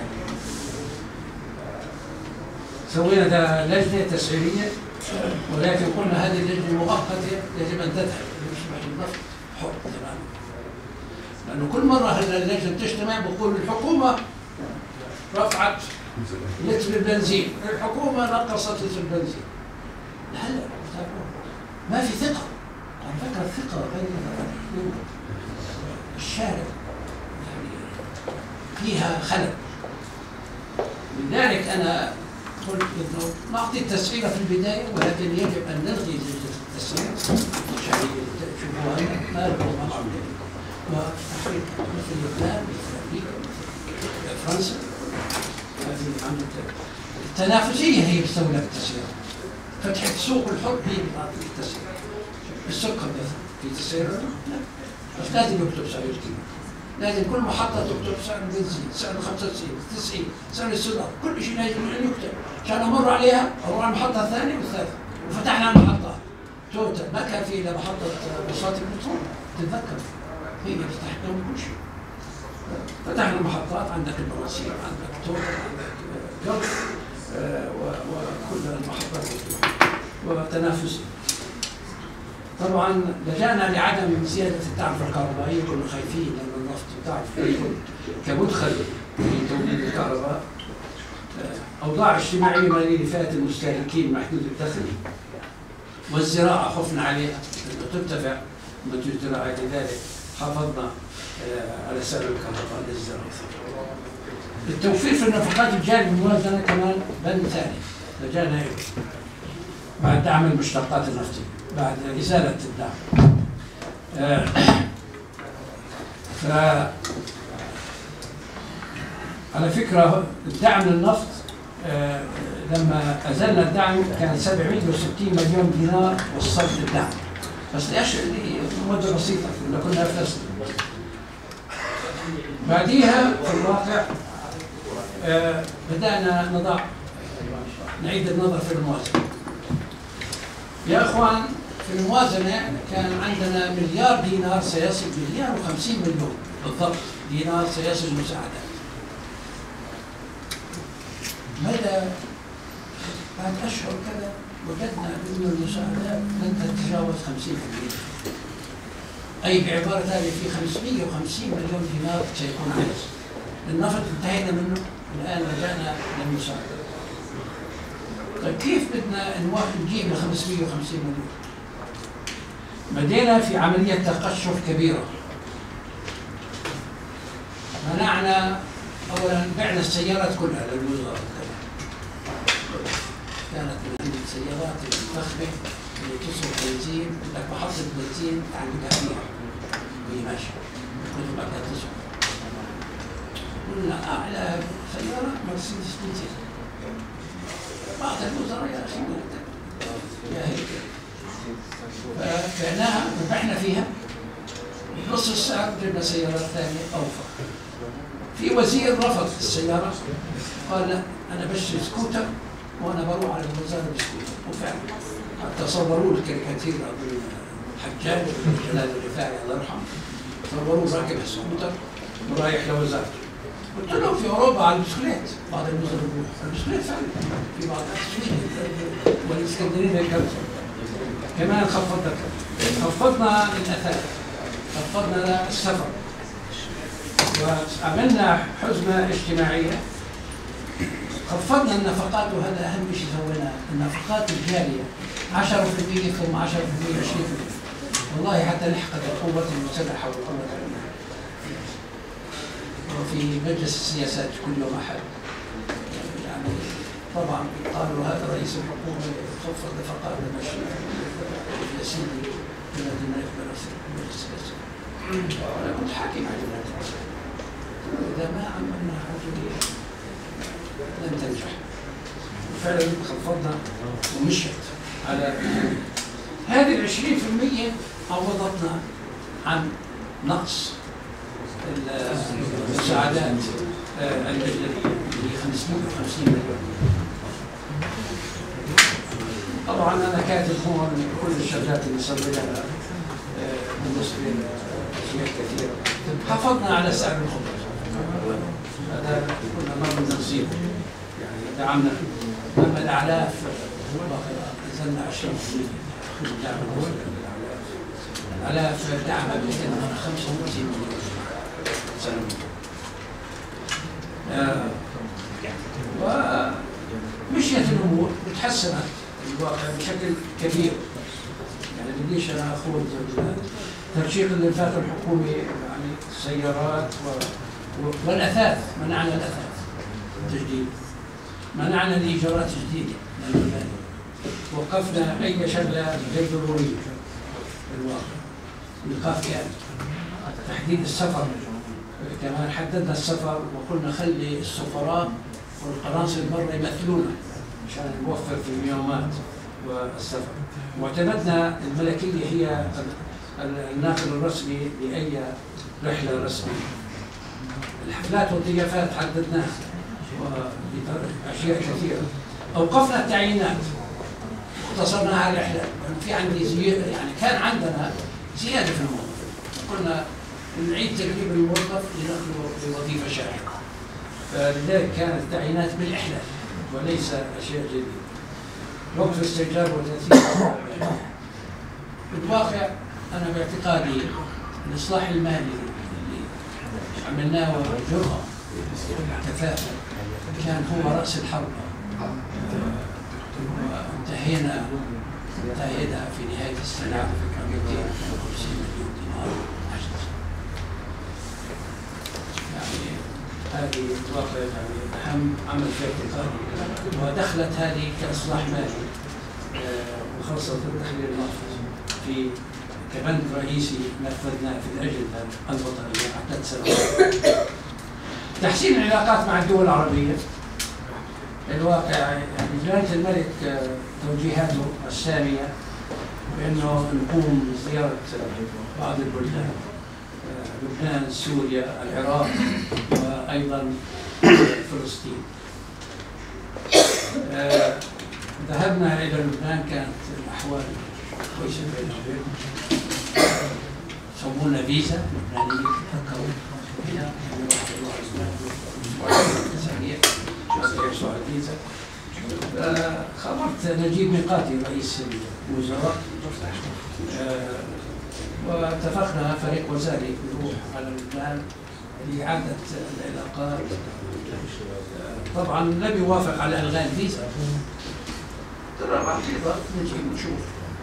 سوينا لجنة تسعيرية، ولكن قلنا هذه اللجنة مؤقتة يجب أن تذهب يصبح النفط حر تماما. لأنه كل مرة اللجنة تجتمع بقول الحكومة رفعت لتر البنزين، الحكومة نقصت لتر البنزين. هلا ما في ثقة. على فكرة الثقة بين الشارع يعني فيها خلل. لذلك أنا قلت إنه نعطي التسعيرة في البداية، ولكن يجب أن نلغي التسعيرة الشعبية تشوفوها ما لهم مع وتحريك مثل لبنان، مثل أمريكا، مثل فرنسا. التنافسية هي بتسوي لك التسعير. فتح السوق الحر هي بتعطي التسعير. السكر في تسعير؟ لا، بس لازم يكتب سعر الكيلو. لازم كل محطة تكتب سعر البنزين، سعر خمسة وتسعين، تسعين، سعر السولار، كل شيء لازم يكتب عشان أمر عليها أروح على المحطة الثانية والثالثة. وفتحنا المحطات توتال، ما كان في إلا محطة بساط البترول، تتذكر هي بتحكم كل شيء. فتحنا المحطات، عندك البواسير، عندك توتال، عندك جلف، وكل المحطات وتنافسية. طبعا لجأنا لعدم زيادة التعرفة الكهربائية، كنا خايفين لأن النفط تعرف يكون كمدخل في توليد الكهرباء. أوضاع اجتماعية مالية المستهلكين محدود الدخل، والزراعة خفنا عليها أنه ترتفع منتوج الزراعة، لذلك حافظنا على سعر الكهرباء للزراعة. التوفير في النفقات الجارية الموازنة كمان بند ثاني لجأنا إليه بعد دعم المشتقات النفطية، بعد إزالة الدعم. آه ف على فكرة الدعم للنفط آه لما أزلنا الدعم كان سبعمائة وستين مليون دينار وصلت الدعم، بس ليش مدة بسيطة كنا أفلسنا. بعديها في الواقع آه بدأنا نضع نعيد النظر في الموازنة. يا اخوان في الموازنه كان عندنا مليار دينار سيصل، مليار وخمسين مليون بالضبط دينار سيصل المساعدات. مدى بعد اشهر كذا وجدنا ان المساعدات لن تتجاوز خمسين بالمئة، اي بعباره ثانيه في خمسمائة وخمسين مليون دينار سيكون عجز. النفط انتهينا منه، الان رجعنا للمساعدات. طيب كيف بدنا نجيب ل خمسمائة وخمسين مليون؟ بدينا في عملية تقشف كبيرة. منعنا أولا، بعنا السيارات كلها للوزارة، كانت من عند السيارات الفخمة اللي تصرف بنزين، لك محطة بنزين تعملها فيها وهي ماشية مثل ما كانت تصرف. قلنا أعلى سيارة مرسيدس بنزين. بعض الوزراء يا اخي يا هيك فبعناها ربحنا فيها بنص السعر، جبنا سيارات ثانيه اوفر. في وزير رفض السياره، قال لا انا بشتري سكوتر وانا بروح على الوزاره بسكوتر، وفعلا حتى صوروا الكاريكاتير الحجاج جلال الرفاعي الله يرحمه، صوروه راكب السكوتر ورايح لوزارته. قلت لهم في اوروبا على البسكليت، بعض الوزراء بيروحوا على البسكليت فعلا في بعض السويد والاسكندنافيا كمان خفضنا خفضنا الاثاث، خفضنا السفر، وعملنا حزمه اجتماعيه، خفضنا النفقات. وهذا اهم شيء سويناه، النفقات الجاريه عشرة بالمئة ثم عشرة بالمئة عشرين بالمئة، والله حتى لحقت القوه المسلحه والقوه العلميه. وفي مجلس السياسات كل يوم احد يعني طبعا قالوا هذا رئيس الحكومه يخفض نفقات المشروع يا سيدي الذي ما يقبل مجلس السياسات. انا كنت حاكم على الناس، اذا ما عملنا حاجه لن تنجح. وفعلا خفضنا ومشت على هذه ال عشرين بالمئة، عوضتنا عن نقص المساعدات اللي هي خمسمائة وخمسين مليون. طبعا انا كاتب هون كل الشغلات اللي سويناها بالنسبه لاشياء كثيره. حافظنا على سعر الخبز، هذا كنا ما بدنا نصيبه، يعني دعمنا. اما الاعلاف نزلنا عشرين بالمئة دعم الاعلاف. الاعلاف دعمها ب خمسة وخمسين مليون سنويا. آه ومشيت الامور وتحسنت الواقع بشكل كبير. يعني بديش انا اخوض الترشيق اللي فات الحكومي، يعني السيارات و... والاثاث، منعنا الاثاث التجديد، منعنا الايجارات الجديده للمباني، وقفنا اي شغله غير ضروريه في الواقع، ايقاف كامل. تحديد السفر كمان حددنا السفر، وقلنا خلي السفراء والقناصل برا يمثلونا عشان نوفر في الميومات والسفر. واعتمدنا الملكيه هي الناقل الرسمي لاي رحله رسميه. الحفلات والضيافات حددناها واشياء كثيره. اوقفنا التعيينات، اختصرناها على الرحلات، في عندي زياده، يعني كان عندنا زياده في الموظف، قلنا نعيد تدريب الموظف لنقله لوظيفه شاغره. فلذلك كانت التعيينات بالاحلال وليس اشياء جديده. وقف استئجار وتاثير بالواقع أنا باعتقادي الإصلاح المالي اللي عملناه وجرأة كفاءة كان هو رأس الحرب، وانتهينا انتهينا في نهاية السنة مئتين وخمسين مليون دينار عجز. يعني هذه بالواقع يعني أهم عمل في اعتقادي، ودخلت هذه كإصلاح مالي وخاصة التحليل المحفوظ في كبند رئيسي نفذناه في الأجندة الوطنية عدة سنوات. تحسين العلاقات مع الدول العربية، الواقع يعني جلالة الملك توجيهاته السامية بأنه نقوم بزيارة بعض البلدان، لبنان، سوريا، العراق، وأيضا فلسطين. ذهبنا إلى لبنان، كانت الأحوال كويسة بيننا وبينهم. سوونا فيزا لبنانية، تذكروا هنا الفيزا. خبرت نجيب ميقاتي رئيس الوزراء واتفقنا فريق وزاري يروح على لبنان لإعادة العلاقات. طبعا لم يوافق على إلغاء الفيزا. ترى بعد نجي نشوف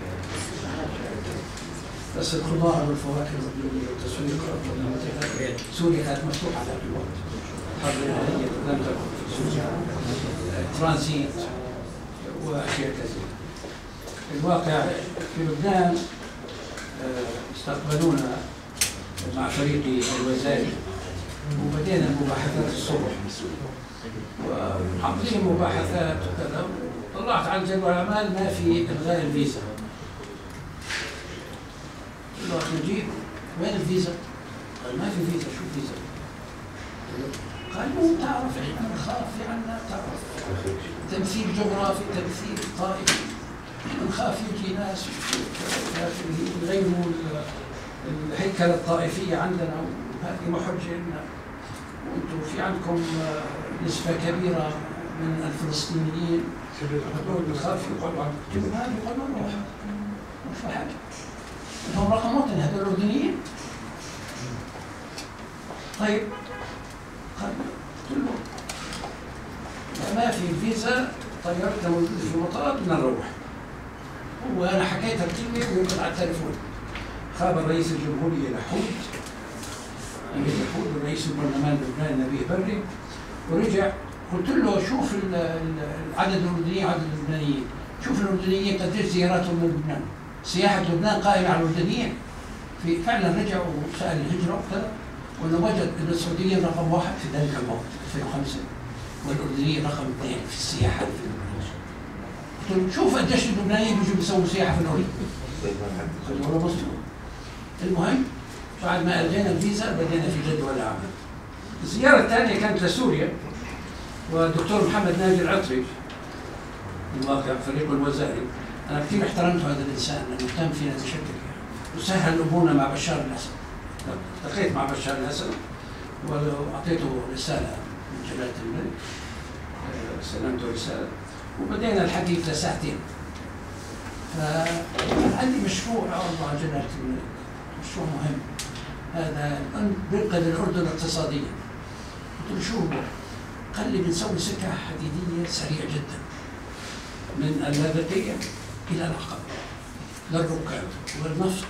بس الخضار والفواكه والتسويق. سوريا كانت مفتوحة في الوقت، الحرب العالمية لم تكن في سوريا، ترانزيت وأشياء كثيرة. الواقع في لبنان استقبلونا مع فريقي الوزاري وبدينا المباحثات الصبح، وعاملين مباحثات وكذا. طلعت على جدول الأعمال ما في إلغاء الفيزا. قلت له نجيب وين الفيزا؟ قال ما في فيزا. شو فيزا؟ قال مو تعرف احنا نخاف في عنا، تعرف تمثيل جغرافي، تمثيل طائفي، نخاف يجي ناس يغيروا الهيكله الطائفيه عندنا، وهذه محجه لنا، وانتم في عندكم نسبه كبيره من الفلسطينيين هذول بخاف يقعدوا عندكم، هذا يقعدوا نروح مش في حاجه، هم رقم وطني هذول الاردنيين. طيب قال قلت له ما في فيزا، طيرتنا في المطار بدنا نروح. وانا حكيت الكلمه ويمكن على التليفون. خاب رئيس الجمهوريه لحود امير لحود ورئيس البرلمان اللبناني نبيه بري، ورجع قلت له شوف عدد الاردنيين عدد اللبنانيين، شوف الاردنيين قديش زياراتهم من لبنان، سياحه لبنان قائمه على الاردنيين. في فعلا رجع وسال الهجره وكذا، وانه وجد ان السعوديين رقم واحد في ذلك الوقت ألفين وخمسة، والاردنيين رقم اثنين في السياحه في لبنان. قلت له شوف قديش اللبنانيين بيجوا بيسووا سياحه في الاردن. قلت له والله مظبوط. المهم بعد ما الغينا الفيزا بدينا في جدول الاعمال. الزياره الثانيه كانت لسوريا، والدكتور محمد ناجي العطري الواقع فريقه الوزاري، انا كثير احترمت هذا الانسان لانه كان فينا بشكل يعني، وسهل امورنا مع بشار الاسد. التقيت مع بشار الاسد واعطيته رساله من جلاله الملك، سلمته رساله وبدينا الحديث لساعتين. فعندي مشروع عرضه على جلاله الملك، مشروع مهم، هذا بينقذ الاردن اقتصاديا. قلت له شو هو؟ قال لي بنسوي سكه حديديه سريعه جدا من اللاذقيه الى العقبه للركاب والنفط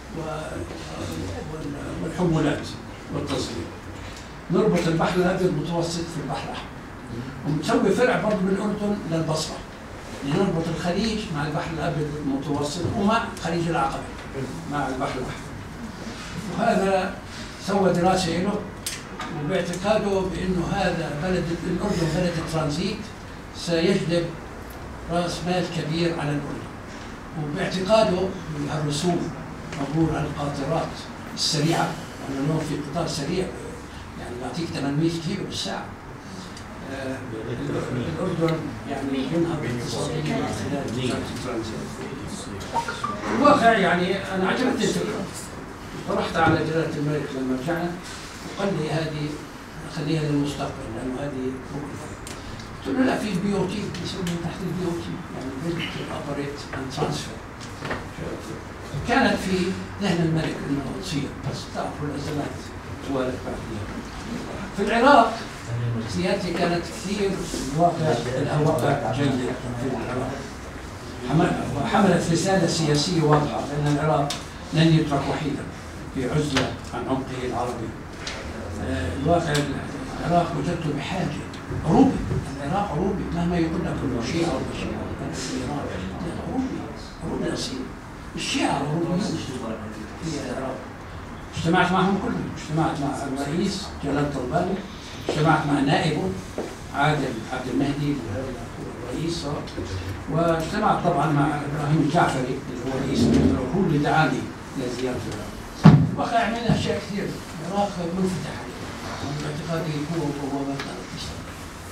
والحمولات والتصدير. نربط البحر الابيض المتوسط في البحر الاحمر، ونسوي فرع برضه من الاردن للبصره، لنربط الخليج مع البحر الابيض المتوسط ومع خليج العقبه مع البحر الاحمر. وهذا سوى دراسه له، وباعتقاده بانه هذا بلد الاردن بلد الترانزيت سيجلب راس مال كبير على الاردن، وباعتقاده الرسوم عبور القاطرات السريعه، لانه اليوم في قطار سريع يعني يعطيك ثمانمئة كيلو بالساعه. آه الاردن يعني ينهض اقتصاديا من خلال وزاره الترانزيت. الواقع يعني انا عجبتني الفكره، طرحتها على جلاله الملك لما رجعنا، وقال لي هذه خليها للمستقبل لانه هذه مكلفه. قلت له لا، في البي او تي بيسوي من تحت البي او تي، يعني بيلد اوبريت اند ترانسفير، كانت في ذهن الملك انه تصير، بس تعرفوا الازمات توالت بعدها. في العراق سيادتي كانت كثير واقع الواقع جيد في العراق، وحملت رساله سياسيه واضحه بان العراق لن يترك وحيدا في عزله عن عمقه العربي. الواقع العراق وجدته بحاجه عروبي، العراق عروبي مهما يقول لك انه شيعه ولا شيعه العراق عروبي، عروبي اصيل. الشيعه عروبيون في العراق. اجتمعت معهم كلهم، اجتمعت مع الرئيس جلال طلباني، اجتمعت مع نائبه عادل عبد المهدي الرئيس، واجتمعت طبعا مع ابراهيم الجعفري اللي هو رئيس الوزراء، هو اللي دعاني لزياره العراق. وقع عملنا اشياء كثير، العراق منفتح عليه، باعتقادي هو هو مبنى الاقتصادي.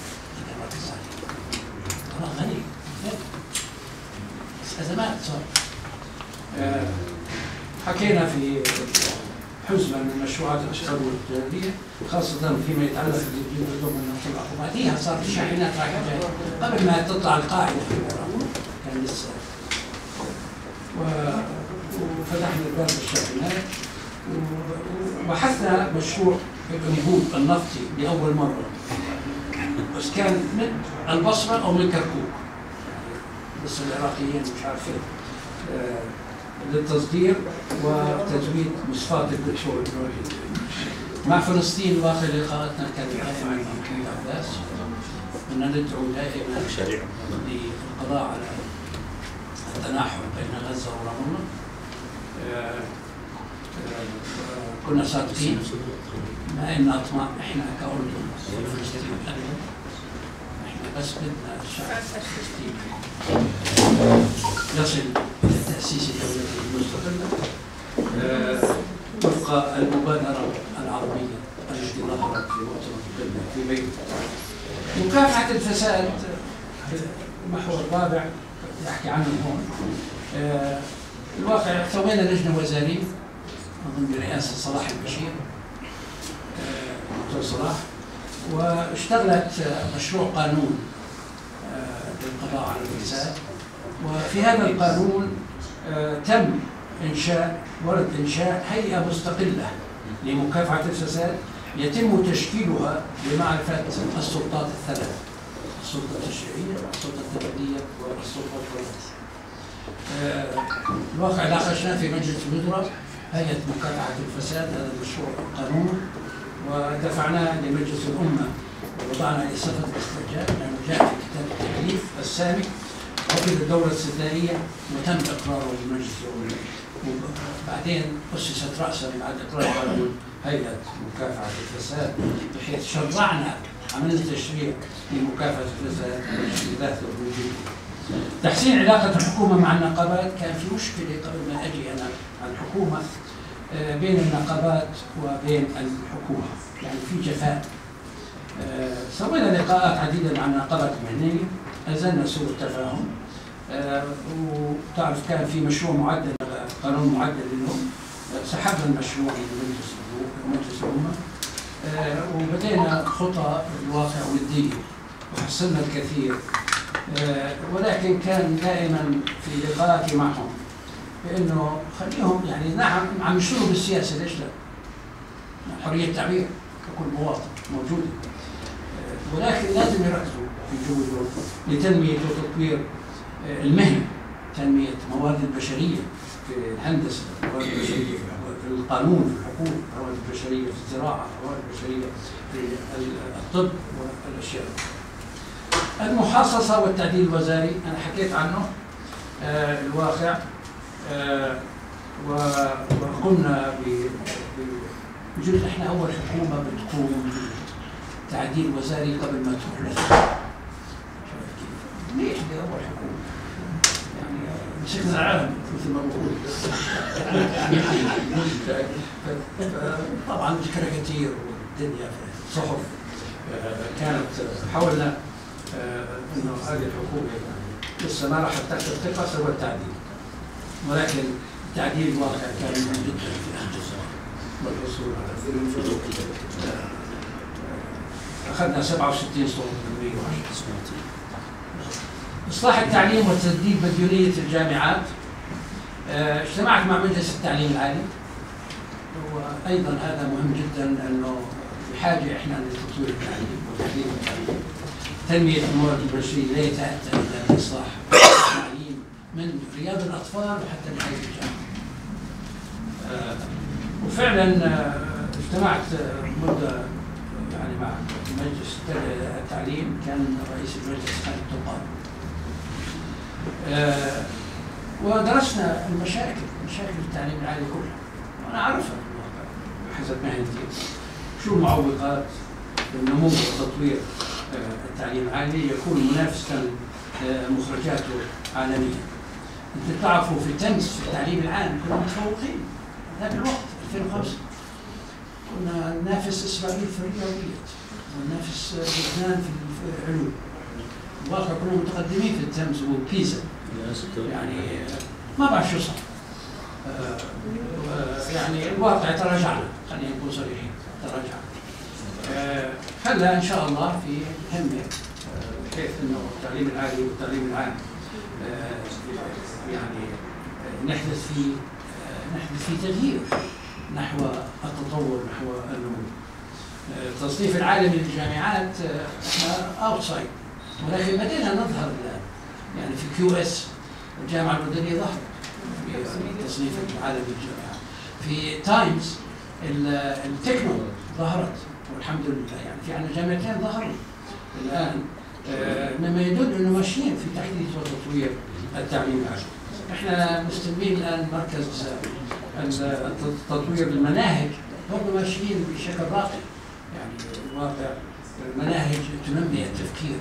العراق غني بس ازمات صارت. أه حكينا في حزمه من المشروعات الاقتصاديه والتجاريه، خاصه فيما يتعلق بالنظم النفط العقوبات. بعديها صارت الشاحنات رايحه جايه قبل ما تطلع القاعده في العراق كان لسه. وفتحنا الباب للشاحنات وبحثنا مشروع الانبوب النفطي لاول مره، بس كان من البصره او من كركوك، بس العراقيين مش عارفين، للتصدير وتزويد مصفاة البترول. مع فلسطين واخر لقاءاتنا كانت دائما في عباس كنا ندعو دائما للقضاء على التناحر بين غزه ورام الله. كنا صادقين ما ان اطماع احنا كاردن في فلسطين ابدا، احنا بس بدنا الشعب الفلسطيني يصل الى تاسيس دوله مستقله وفق المبادره العربيه التي ظهرت في مؤتمر القمه في بيروت. مكافحه الفساد المحور الرابع يحكي عنه هون. الواقع سوينا لجنه وزاريه اظن برئاسه صلاح البشير دكتور صلاح، واشتغلت مشروع قانون للقضاء على الفساد. وفي هذا القانون تم انشاء ورد انشاء هيئه مستقله لمكافحه الفساد يتم تشكيلها لمعرفه السلطات الثلاث: السلطه التشريعيه والسلطه التنفيذيه والسلطه القضائيه. الواقع ناقشنا في مجلس الوزراء هيئه مكافحه الفساد هذا المشروع القانون، ودفعناه لمجلس الامه ووضعنا لصفه الاستعجال لانه جاء في كتاب التكليف السابق وفي الدوره الاستثنائيه وتم اقراره بمجلس الامه. وبعدين اسست راسا بعد اقرار قانون هيئه مكافحه الفساد، بحيث شرعنا عملنا تشريع لمكافحه الفساد ذات الوجود. تحسين علاقه الحكومه مع النقابات، كان في مشكله قبل ما اجي انا على الحكومه بين النقابات وبين الحكومه، يعني في جفاء. سوينا لقاءات عديده مع النقابات المهنيه، أزلنا سوء التفاهم. وتعرف كان في مشروع معدل قانون معدل لهم، سحبنا المشروع لمجلس مجلس الأمة، وبدينا خطى الواقع ودية وحصلنا الكثير. ولكن كان دائما في لقاءاتي معهم بأنه خليهم يعني نعم عم يشتغلوا بالسياسة، ليش لا؟ حرية التعبير ككل مواطن موجودة، ولكن لازم يركزوا في جهودهم لتنمية وتطوير المهنة، تنمية موارد البشرية في الهندسة، موارد البشرية في القانون، في الحقوق، موارد البشرية في الزراعة، موارد البشرية في الطب والأشياء. المحاصصة والتعديل الوزاري أنا حكيت عنه. آه الواقع آه وقمنا بوجود احنا أول حكومة بتقوم تعديل وزاري قبل ما تروح للثورة. منيح دي أول حكومة، يعني مسكنا العالم مثل ما بقول. طبعا الكاريكاتير والدنيا في الصحف كانت حاولنا انه هذه الحكومه لسه ما راح تاخذ ثقه سوى التعديل، ولكن التعديل الواقع كان مهم جدا في اهل الزمان والحصول على اخذنا سبعة وستين صوت من مئة وعشرة. اصلاح التعليم وتسديد مديونيه الجامعات. اجتمعت مع مجلس التعليم العالي، وأيضا هذا مهم جدا لأنه بحاجة إحنا لتطوير التعليم وتعليم التعليم. تنمية الموارد البشرية لا يتأتى إلا بإصلاح التعليم من رياض الأطفال وحتى نهاية الجامعة. وفعلا اجتمعت مدة يعني مع مجلس التعليم، كان رئيس المجلس خالد طوقان، ودرسنا المشاكل مشاكل التعليم العالي كلها، وأنا أعرفها حسب مهنتي. شو المعوقات النمو وتطوير التعليم العالي يكون منافسا مخرجاته عالميا. انتم تعرفوا في تمس في التعليم العام كنا متفوقين ذاك الوقت ألفين وخمسة، كنا ننافس اسرائيل في الرياضيات وننافس لبنان في العلوم. الواقع كنا متقدمين في التمس وبيزا، يعني ما بعرف شو صار. يعني الواقع تراجعنا، خلينا نكون صريحين، تراجعنا. هلا ان شاء الله في همه بحيث انه التعليم العالي والتعليم العام يعني نحدث في نحدث في تغيير نحو التطور، نحو النمو. التصنيف العالمي للجامعات احنا اوتسايد، ولكن بدينا نظهر الان، يعني في كيو اس الجامعه الاردنيه ظهرت في التصنيف العالمي للجامعات، في تايمز التكنو ظهرت والحمد لله، يعني في عندنا جامعتين ظهروا الان، مما يدل انه ماشيين في تحديث وتطوير التعليم العالي. احنا مستلمين الان مركز تطوير المناهج، برضه ماشيين بشكل راقي، يعني الواقع مناهج تنمي التفكير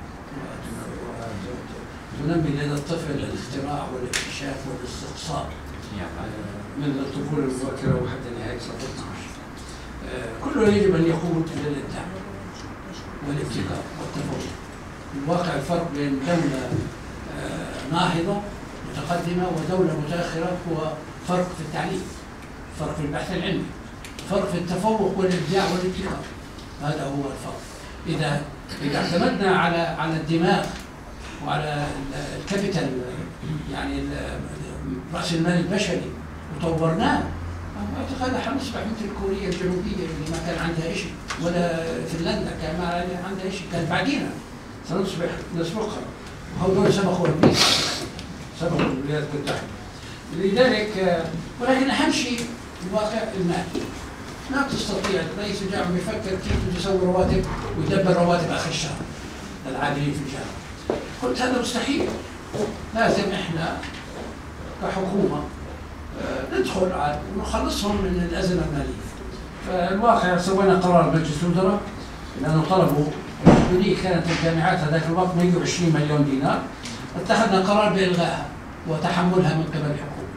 وتنمي لدى الطفل الاختراع والاكتشاف والاستقصاء من الطفوله المبكره وحتى نهايه سنه اثني عشر. كله يجب ان يقود الى الابداع والابتكار والتفوق. الواقع الفرق بين دوله ناهضه متقدمه ودوله متاخره هو فرق في التعليم، فرق في البحث العلمي، فرق في التفوق والابداع والابتكار. هذا هو الفرق. اذا اذا اعتمدنا على على الدماغ وعلى الكابيتال، يعني راس المال البشري، وطورناه، اعتقد حنصبح مثل كوريا الجنوبيه اللي ما كان عندها شيء، ولا فنلندا كان ما عندها شيء، كان بعدينا سنصبح نسبقها، وهذول سبقوا البيت، سبقوا الولايات المتحده. لذلك ولكن اهم شيء الواقع المالي. ما تستطيع رئيس الجامعه يفكر كيف يسوي رواتب ويدبر رواتب اخر الشهر للعاملين في الجامعه. قلت هذا مستحيل. لازم احنا كحكومه ندخل ونخلصهم من الازمه الماليه. فالواقع سوينا قرار مجلس الوزراء، لانه طلبوا الاردنيه كانت الجامعات هذاك الوقت مئة وعشرين مليون دينار، اتخذنا قرار بالغائها وتحملها من قبل الحكومه.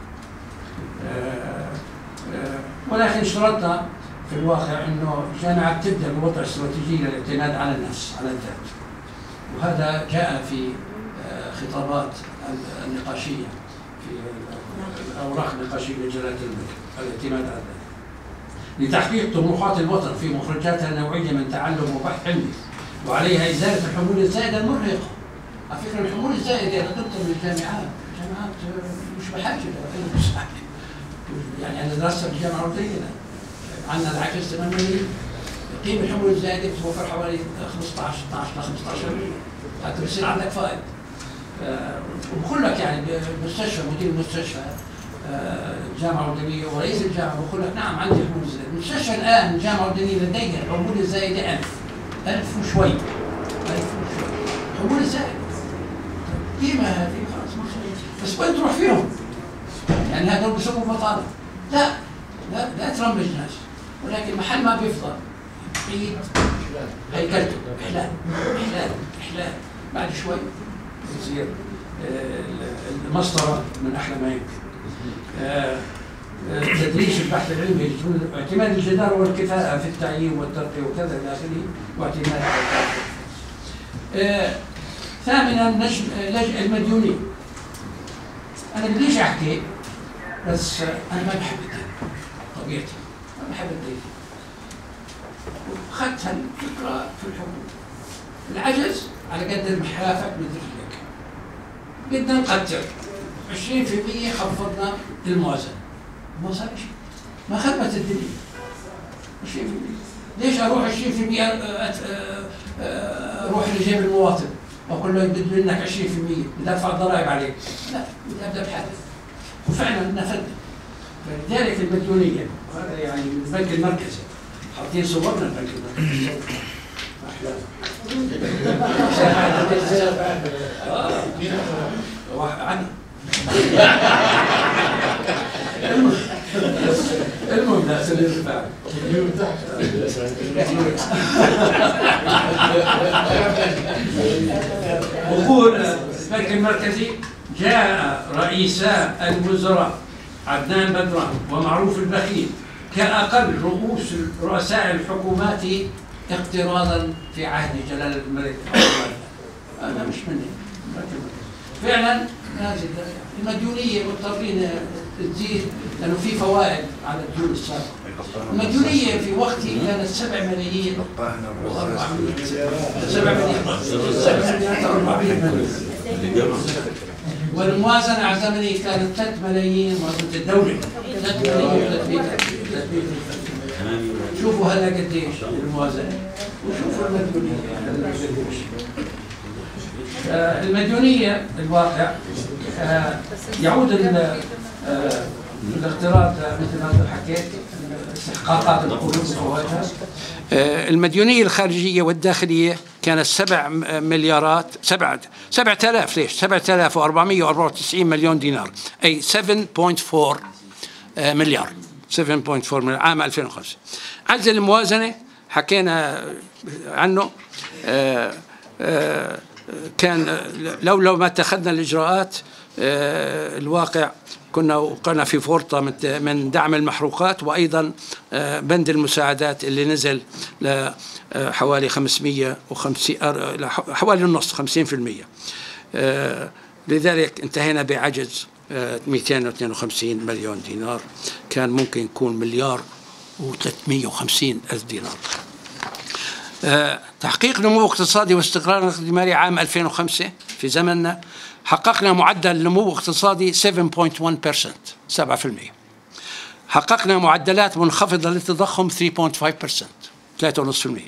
ولكن اشترطنا في الواقع انه الجامعات تبدا بوضع استراتيجيه للاعتماد على النفس، على الذات. وهذا جاء في خطابات النقاشيه في الاوراق النقاشيه لجلاله الملك، الاعتماد على الذات. لتحقيق طموحات الوطن في مخرجاتها النوعيه من تعلم وبحث علمي، وعليها ازاله الحمول الزائده المرهقه. على فكره الحمول الزائده انا ضد الجامعات، الجامعات مش بحاجه لها، يعني انا درست في الجامعه الاردنيه عندنا العجز ثمانية ملايين، قيمه الحمول الزائده بتوفر حوالي خمسة عشر اثني عشر ل خمسة عشر مليون، حتى بصير عندك فائض. وبقول لك يعني المستشفى، مدير المستشفى الجامعه الاردنيه ورئيس الجامعه بقول لك نعم عندي حمول زائده. المستشفى الان الجامعه الاردنيه لديها الحمول الزائده ألف ألف وشوي ألف وشوي حمول زائده. قيمه هذه خلاص ما بس وين تروح فيهم؟ يعني هذول بيسموا بطاله. لا لا لا ترمج ناس، ولكن محل ما بيفضل بعيد هيكلته احلال احلال احلال بعد شوي يصير المسطره من احلى ما يمكن. تدريس البحث العلمي، اعتماد الجدارة والكفاءة في التعيين والترقية وكذا إلى آخره، واعتماد على التعليم. ثامنا لجأ المديونين. أنا بديش أحكي، بس أنا ما بحب الدين، طبيعتي ما بحب الدين. أخذت هالفكرة في الحكومة. العجز على قدر محافك من رجلك. بدنا نقدر عشرين بالمئة خفضنا الموازنة، ما صار شيء، ما خدمت الدنيا. عشرين بالمئة ليش اروح عشرين بالمئة اروح لجيب المواطن واقول له بدي منك عشرين بالمئة بدي ادفع الضرائب عليك؟ لا، بدي ابدا بحدث. وفعلا نفذنا. فلذلك المديونية وهذا يعني من البنك المركزي حاطين صورنا البنك المركزي. احلام. المهم لا سليم فعلا. وقول البنك المركزي جاء رئيسا الوزراء عدنان بدران ومعروف البخيل كأقل رؤوس رؤساء الحكومات اقتراضا في عهد جلالة الملك. هذا مش مني. فعلا نازل المديونية مضطرين تزيد لأنه في فوائد على الديون السابقة. المديونية في وقتي كانت سبع ملايين وأربعمائة سبع ملايين سبع ملايين وأربعمائة والموازنة على زمني كانت ثلاث ملايين موازنة الدولة ثلاث ملايين وثلاثمائة. شوفوا هلا قديش الموازنة وشوفوا المديونية. آه المديونية الواقع آه يعود آه الاقتراض مثل ما حكيت استحقاقات القروض وفوائدها. آه المديونية الخارجية والداخلية كانت سبع مليارات سبعة سبعة آلاف ليش سبعة آلاف وأربعمائة وأربعة وتسعين مليون دينار أي سبعة فاصلة أربعة آه مليار سبعة فاصلة أربعة مليار عام ألفين وخمسة. عجز الموازنة حكينا عنه. آه آه كان لو لو ما اتخذنا الإجراءات آه الواقع كنا وقعنا في فرطة من دعم المحروقات وأيضا آه بند المساعدات اللي نزل لحوالي خمسمائة وخمسين حوالي النص خمسين بالمئة. آه لذلك انتهينا بعجز آه مئتين واثنين وخمسين مليون دينار، كان ممكن يكون مليار وثلاثمائة وخمسين ألف دينار. أه تحقيق نمو اقتصادي واستقرار نقدي مالي عام ألفين وخمسة في زمننا حققنا معدل نمو اقتصادي سبعة فاصلة واحد بالمئة سبعة بالمئة. حققنا معدلات منخفضة للتضخم ثلاثة فاصلة خمسة بالمئة ثلاثة فاصلة خمسة بالمئة.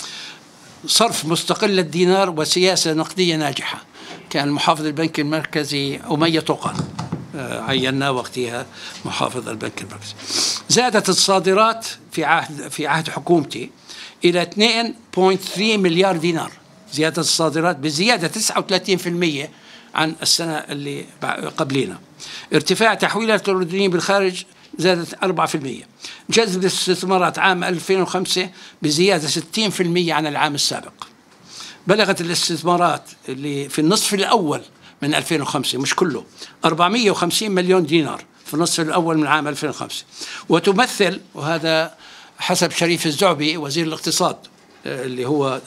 صرف مستقل للدينار وسياسة نقدية ناجحة. كان محافظ البنك المركزي أمية طوقان أه عيناه وقتها محافظ البنك المركزي. زادت الصادرات في عهد في عهد حكومتي إلى اثنين فاصلة ثلاثة مليار دينار، زيادة الصادرات بزيادة تسعة وثلاثين بالمئة عن السنة اللي قبلنا. ارتفاع تحويلات الأردنيين بالخارج زادت أربعة بالمئة. جذب الاستثمارات عام ألفين وخمسة بزيادة ستين بالمئة عن العام السابق. بلغت الاستثمارات اللي في النصف الأول من ألفين وخمسة مش كله أربعمائة وخمسين مليون دينار في النصف الأول من عام ألفين وخمسة، وتمثل وهذا حسب شريف الزعبي وزير الاقتصاد اللي هو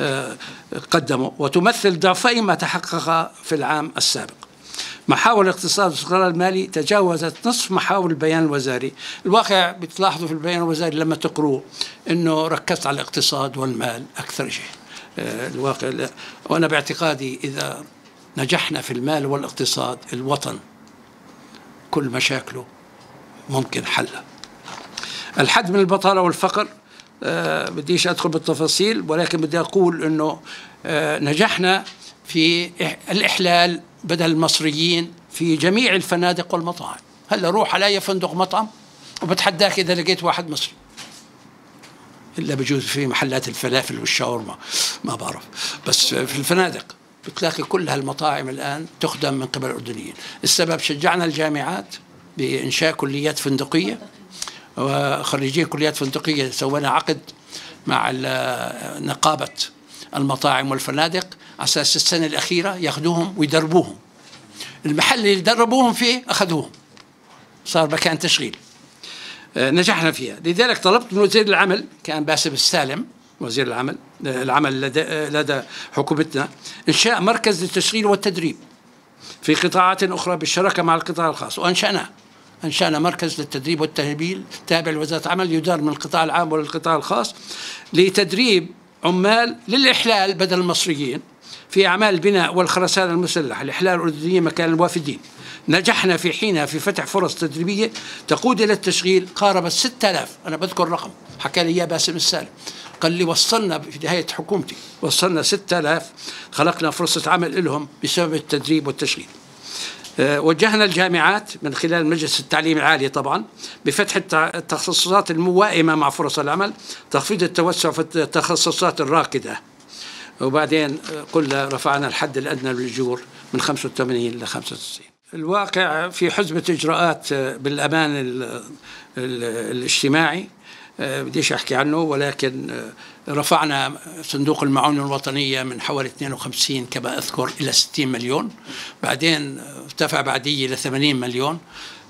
قدمه، وتمثل ضعفي ما تحقق في العام السابق. محاور الاقتصاد والاستقرار المالي تجاوزت نصف محاور البيان الوزاري. الواقع بتلاحظوا في البيان الوزاري لما تقروه انه ركزت على الاقتصاد والمال اكثر شيء. الواقع وانا باعتقادي اذا نجحنا في المال والاقتصاد الوطن كل مشاكله ممكن حلها. الحد من البطالة والفقر أه بديش أدخل بالتفاصيل، ولكن بدي أقول أنه أه نجحنا في الإحلال بدل المصريين في جميع الفنادق والمطاعم. هلا روح على أي فندق مطعم وبتحداك إذا لقيت واحد مصري، إلا بجوز في محلات الفلافل والشاورما ما بعرف، بس في الفنادق بتلاقي كل هالمطاعم الآن تخدم من قبل الأردنيين. السبب شجعنا الجامعات بإنشاء كليات فندقية، وخريجين كليات فندقية سوينا عقد مع نقابة المطاعم والفنادق على أساس السنة الأخيرة ياخذوهم ويدربوهم. المحل اللي دربوهم فيه أخذوهم، صار مكان تشغيل. نجحنا فيها. لذلك طلبت من وزير العمل كان باسم السالم وزير العمل العمل لدى, لدى حكومتنا إنشاء مركز للتشغيل والتدريب في قطاعات أخرى بالشراكة مع القطاع الخاص، وأنشأناه. أنشأنا مركز للتدريب والتهبيل تابع لوزارة العمل يدار من القطاع العام والقطاع الخاص لتدريب عمال للإحلال بدل المصريين في أعمال البناء والخرسانة المسلحة لإحلال الأردنيين مكان الوافدين. نجحنا في حينها في فتح فرص تدريبية تقود إلى التشغيل قارب ستة آلاف. أنا بذكر رقم حكى لي إياه باسم السالم، قال لي وصلنا في نهاية حكومتي وصلنا ستة آلاف، خلقنا فرصة عمل لهم بسبب التدريب والتشغيل. أه وجهنا الجامعات من خلال مجلس التعليم العالي طبعا بفتح التخصصات الموائمة مع فرص العمل، تخفيض التوسع في التخصصات الراكدة. وبعدين قلنا رفعنا الحد الأدنى للأجور من خمسة وثمانين إلى خمسة وتسعين. الواقع في حزمة إجراءات بالأمان ال ال الاجتماعي بديش أحكي عنه، ولكن رفعنا صندوق المعونة الوطنية من حوالي اثنين وخمسين كما أذكر إلى ستين مليون، بعدين ارتفع بعديه إلى ثمانين مليون.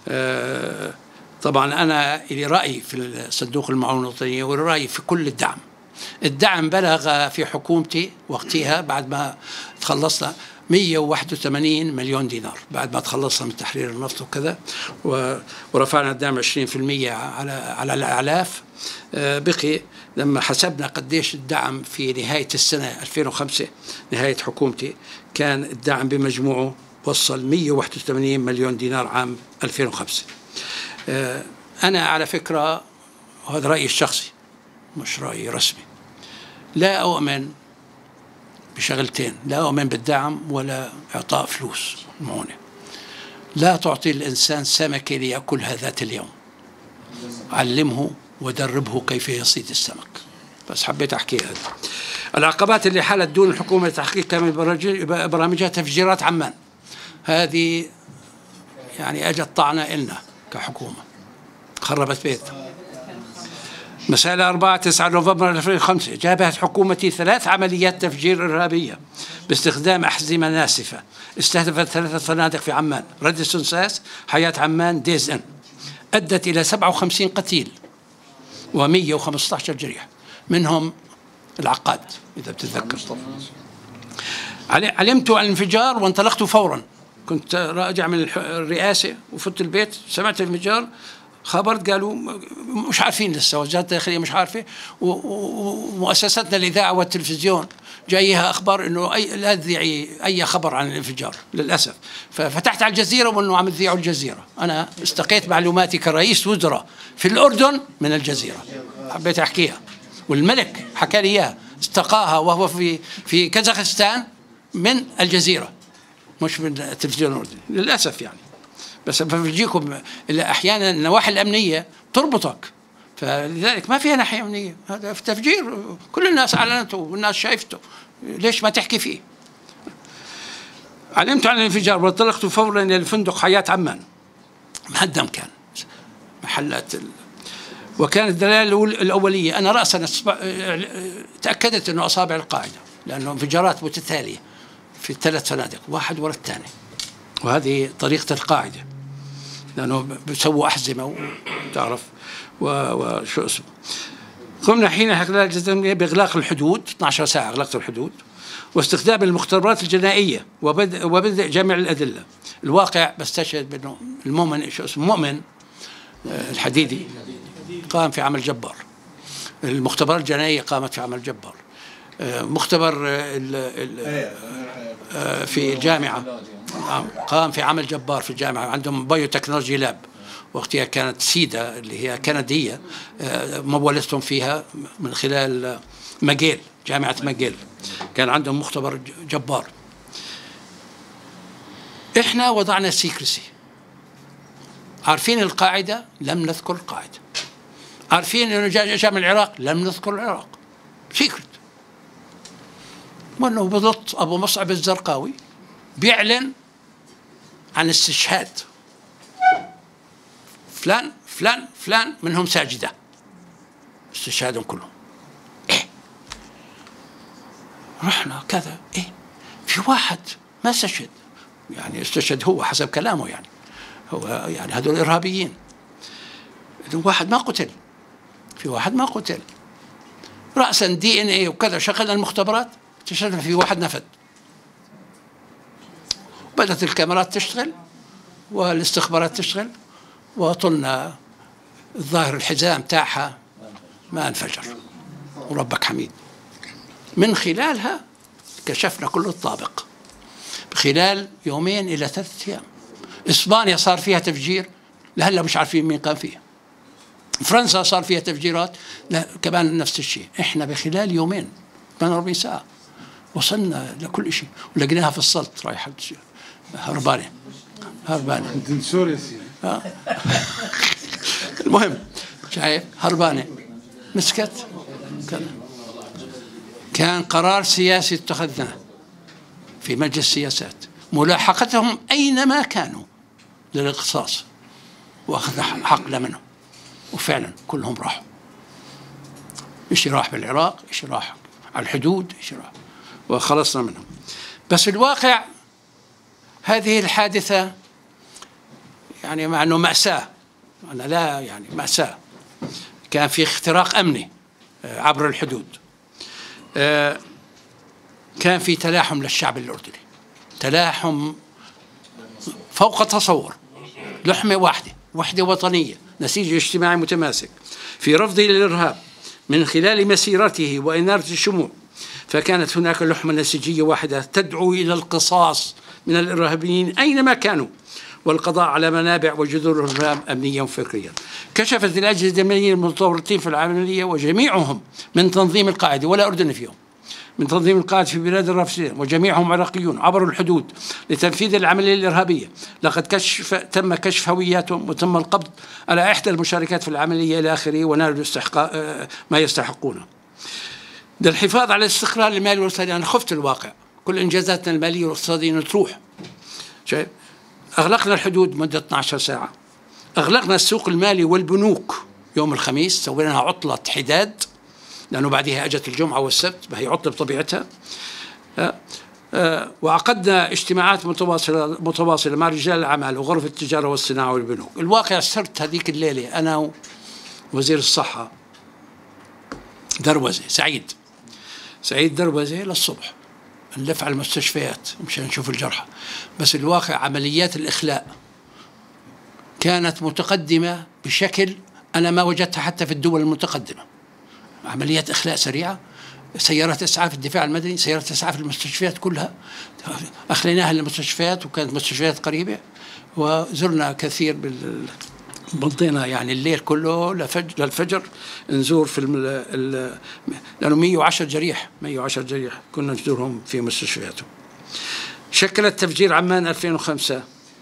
طبعا أنا لي رأي في صندوق المعونة الوطنية ورأي في كل الدعم. الدعم بلغ في حكومتي وقتها بعد ما تخلصنا مئة وواحد وثمانين مليون دينار، بعد ما تخلصنا من تحرير النفط وكذا، ورفعنا الدعم عشرين بالمئة على على الأعلاف. بقي لما حسبنا قديش الدعم في نهاية السنة ألفين وخمسة نهاية حكومتي كان الدعم بمجموعه وصل مئة وواحد وثمانين مليون دينار عام ألفين وخمسة. أنا على فكرة وهذا رأيي الشخصي مش رأي رسمي، لا أؤمن بشغلتين، لا أؤمن بالدعم ولا إعطاء فلوس معونة. لا تعطي الإنسان سمكة ليأكلها ذات اليوم، علمه ودربه كيف يصيد السمك. بس حبيت أحكي هذا. العقبات اللي حالت دون الحكومة لتحقيق كامل برامجها تفجيرات عمان، هذه يعني أجت طعنة إلنا كحكومة، خربت بيت. مسألة أربعة تسعة نوفمبر ألفين وخمسة جابت حكومتي ثلاث عمليات تفجير إرهابية باستخدام أحزمة ناسفة استهدفت ثلاثة فنادق في عمان، راديسون ساس، حياة عمان، ديز إن، أدت إلى سبعة وخمسين قتيل ومئة وخمسة عشر جريح، منهم العقاد إذا بتتذكر. علمت عن الانفجار وانطلقت فورا، كنت راجع من الرئاسة وفت البيت سمعت الانفجار، خبرت قالوا مش عارفين لسه، وزارة الداخلية مش عارفة، ومؤسساتنا الإذاعة والتلفزيون جايها أخبار إنه أي لا تذيعي أي خبر عن الانفجار للأسف. ففتحت على الجزيرة وإنه عم تذيعوا الجزيرة. أنا استقيت معلوماتي كرئيس وزراء في الأردن من الجزيرة، حبيت أحكيها، والملك حكى لي إياها، استقاها وهو في في كازاخستان من الجزيرة مش من التلفزيون الأردني للأسف يعني. بس بفرجيكم احيانا النواحي الامنيه تربطك، فلذلك ما فيها ناحيه امنيه، هذا في تفجير كل الناس اعلنته والناس شايفته، ليش ما تحكي فيه؟ علمت عن الانفجار وانطلقت فورا الى الفندق حياه عمان، مهدم كان محلات ال... وكانت الدلائل الاوليه انا راسا تاكدت انه اصابع القاعده، لانه انفجارات متتاليه في الثلاث فنادق واحد ورا الثاني، وهذه طريقة القاعدة لأنه بيسووا أحزمة وتعرف وشو اسمه. قمنا حين بإغلاق الحدود اثنتي عشرة ساعة، أغلقت الحدود واستخدام المختبرات الجنائية وبدء وبدء جمع الأدلة. الواقع بستشهد بأنه المؤمن شو اسمه مؤمن الحديدي قام في عمل جبار، المختبرات الجنائية قامت في عمل جبار، مختبر في الجامعة قام في عمل جبار في الجامعة، عندهم بايو تكنولوجي لاب، وقتها كانت سيدا اللي هي كندية مولتهم فيها من خلال ماجيل، جامعة ماجيل، كان عندهم مختبر جبار. احنا وضعنا سيكرسي، عارفين القاعدة لم نذكر القاعدة، عارفين انه جاء من العراق لم نذكر العراق، سيكرت. وانه بضط ابو مصعب الزرقاوي بيعلن عن استشهاد فلان فلان فلان منهم ساجدة، استشهادهم كلهم. إيه؟ رحنا كذا، إيه؟ في واحد ما استشهد، يعني استشهد هو حسب كلامه، يعني هو يعني هذول إرهابيين، واحد ما قتل، في واحد ما قتل. رأسا دي إن إيه وكذا، شغلنا المختبرات اكتشفنا في واحد نفذ. بدأت الكاميرات تشتغل والاستخبارات تشتغل، وطلنا الظاهر الحزام تاعها ما انفجر وربك حميد. من خلالها كشفنا كل الطابق خلال يومين إلى ثلاثة أيام. إسبانيا صار فيها تفجير لهلا مش عارفين مين قام فيها. فرنسا صار فيها تفجيرات لا كمان نفس الشيء. إحنا بخلال يومين ثمانية وأربعين ساعة وصلنا لكل شيء، ولقيناها في السلط رايحة هربانة هربانة من سوريا. المهم شايف هربانة مسكت. كان قرار سياسي اتخذناه في مجلس السياسات ملاحقتهم أينما كانوا للاقتصاص وأخذ حقنا منهم، وفعلا كلهم راحوا. إشي راح بالعراق، إشي راح على الحدود، إشي راح وخلصنا منهم. بس الواقع هذه الحادثة يعني مع أنه مأساة، أنا لا يعني مأساة، كان في اختراق أمني عبر الحدود، كان في تلاحم للشعب الأردني، تلاحم فوق التصور، لحمة واحدة، وحدة وطنية، نسيج اجتماعي متماسك في رفضه للإرهاب من خلال مسيرته وإنارة الشموع. فكانت هناك لحمة نسيجية واحدة تدعو إلى القصاص من الإرهابيين أينما كانوا والقضاء على منابع وجذور الإرهاب أمنيا وفكريا. كشفت الأجهزة الأمنية المتورطين في العملية وجميعهم من تنظيم القاعدة ولا أردن فيهم، من تنظيم القاعدة في بلاد الرافدين، وجميعهم عراقيون عبروا الحدود لتنفيذ العملية الإرهابية. لقد كشف تم كشف هوياتهم وتم القبض على إحدى المشاركات في العملية إلى آخره، ونالوا ما يستحقونه. للحفاظ على الاستقرار المالي والاقتصادي، أنا خفت الواقع كل إنجازاتنا المالية والاقتصادية تروح. شايف أغلقنا الحدود مدة اثنتي عشرة ساعة، أغلقنا السوق المالي والبنوك يوم الخميس، سوينا لها عطلة حداد لأنه بعدها أجت الجمعة والسبت، هي عطلة بطبيعتها. أه أه وعقدنا اجتماعات متواصلة متواصلة مع رجال الأعمال وغرف التجارة والصناعة والبنوك. الواقع صرت هذيك الليلة أنا ووزير الصحة دروزة سعيد سعيد دروزة للصبح نلف على المستشفيات مشان نشوف الجرحى. بس الواقع عمليات الإخلاء كانت متقدمة بشكل أنا ما وجدتها حتى في الدول المتقدمة. عمليات إخلاء سريعة، سيارات إسعاف الدفاع المدني، سيارات إسعاف المستشفيات كلها أخليناها للمستشفيات، وكانت مستشفيات قريبة، وزرنا كثير بال بلطينا يعني الليل كله لفجر للفجر نزور في ال لأنه مئة وعشرة جريح مئة وعشرة جريح كنا نزورهم في مستشفياتهم. شكلت تفجير عمان ألفين وخمسة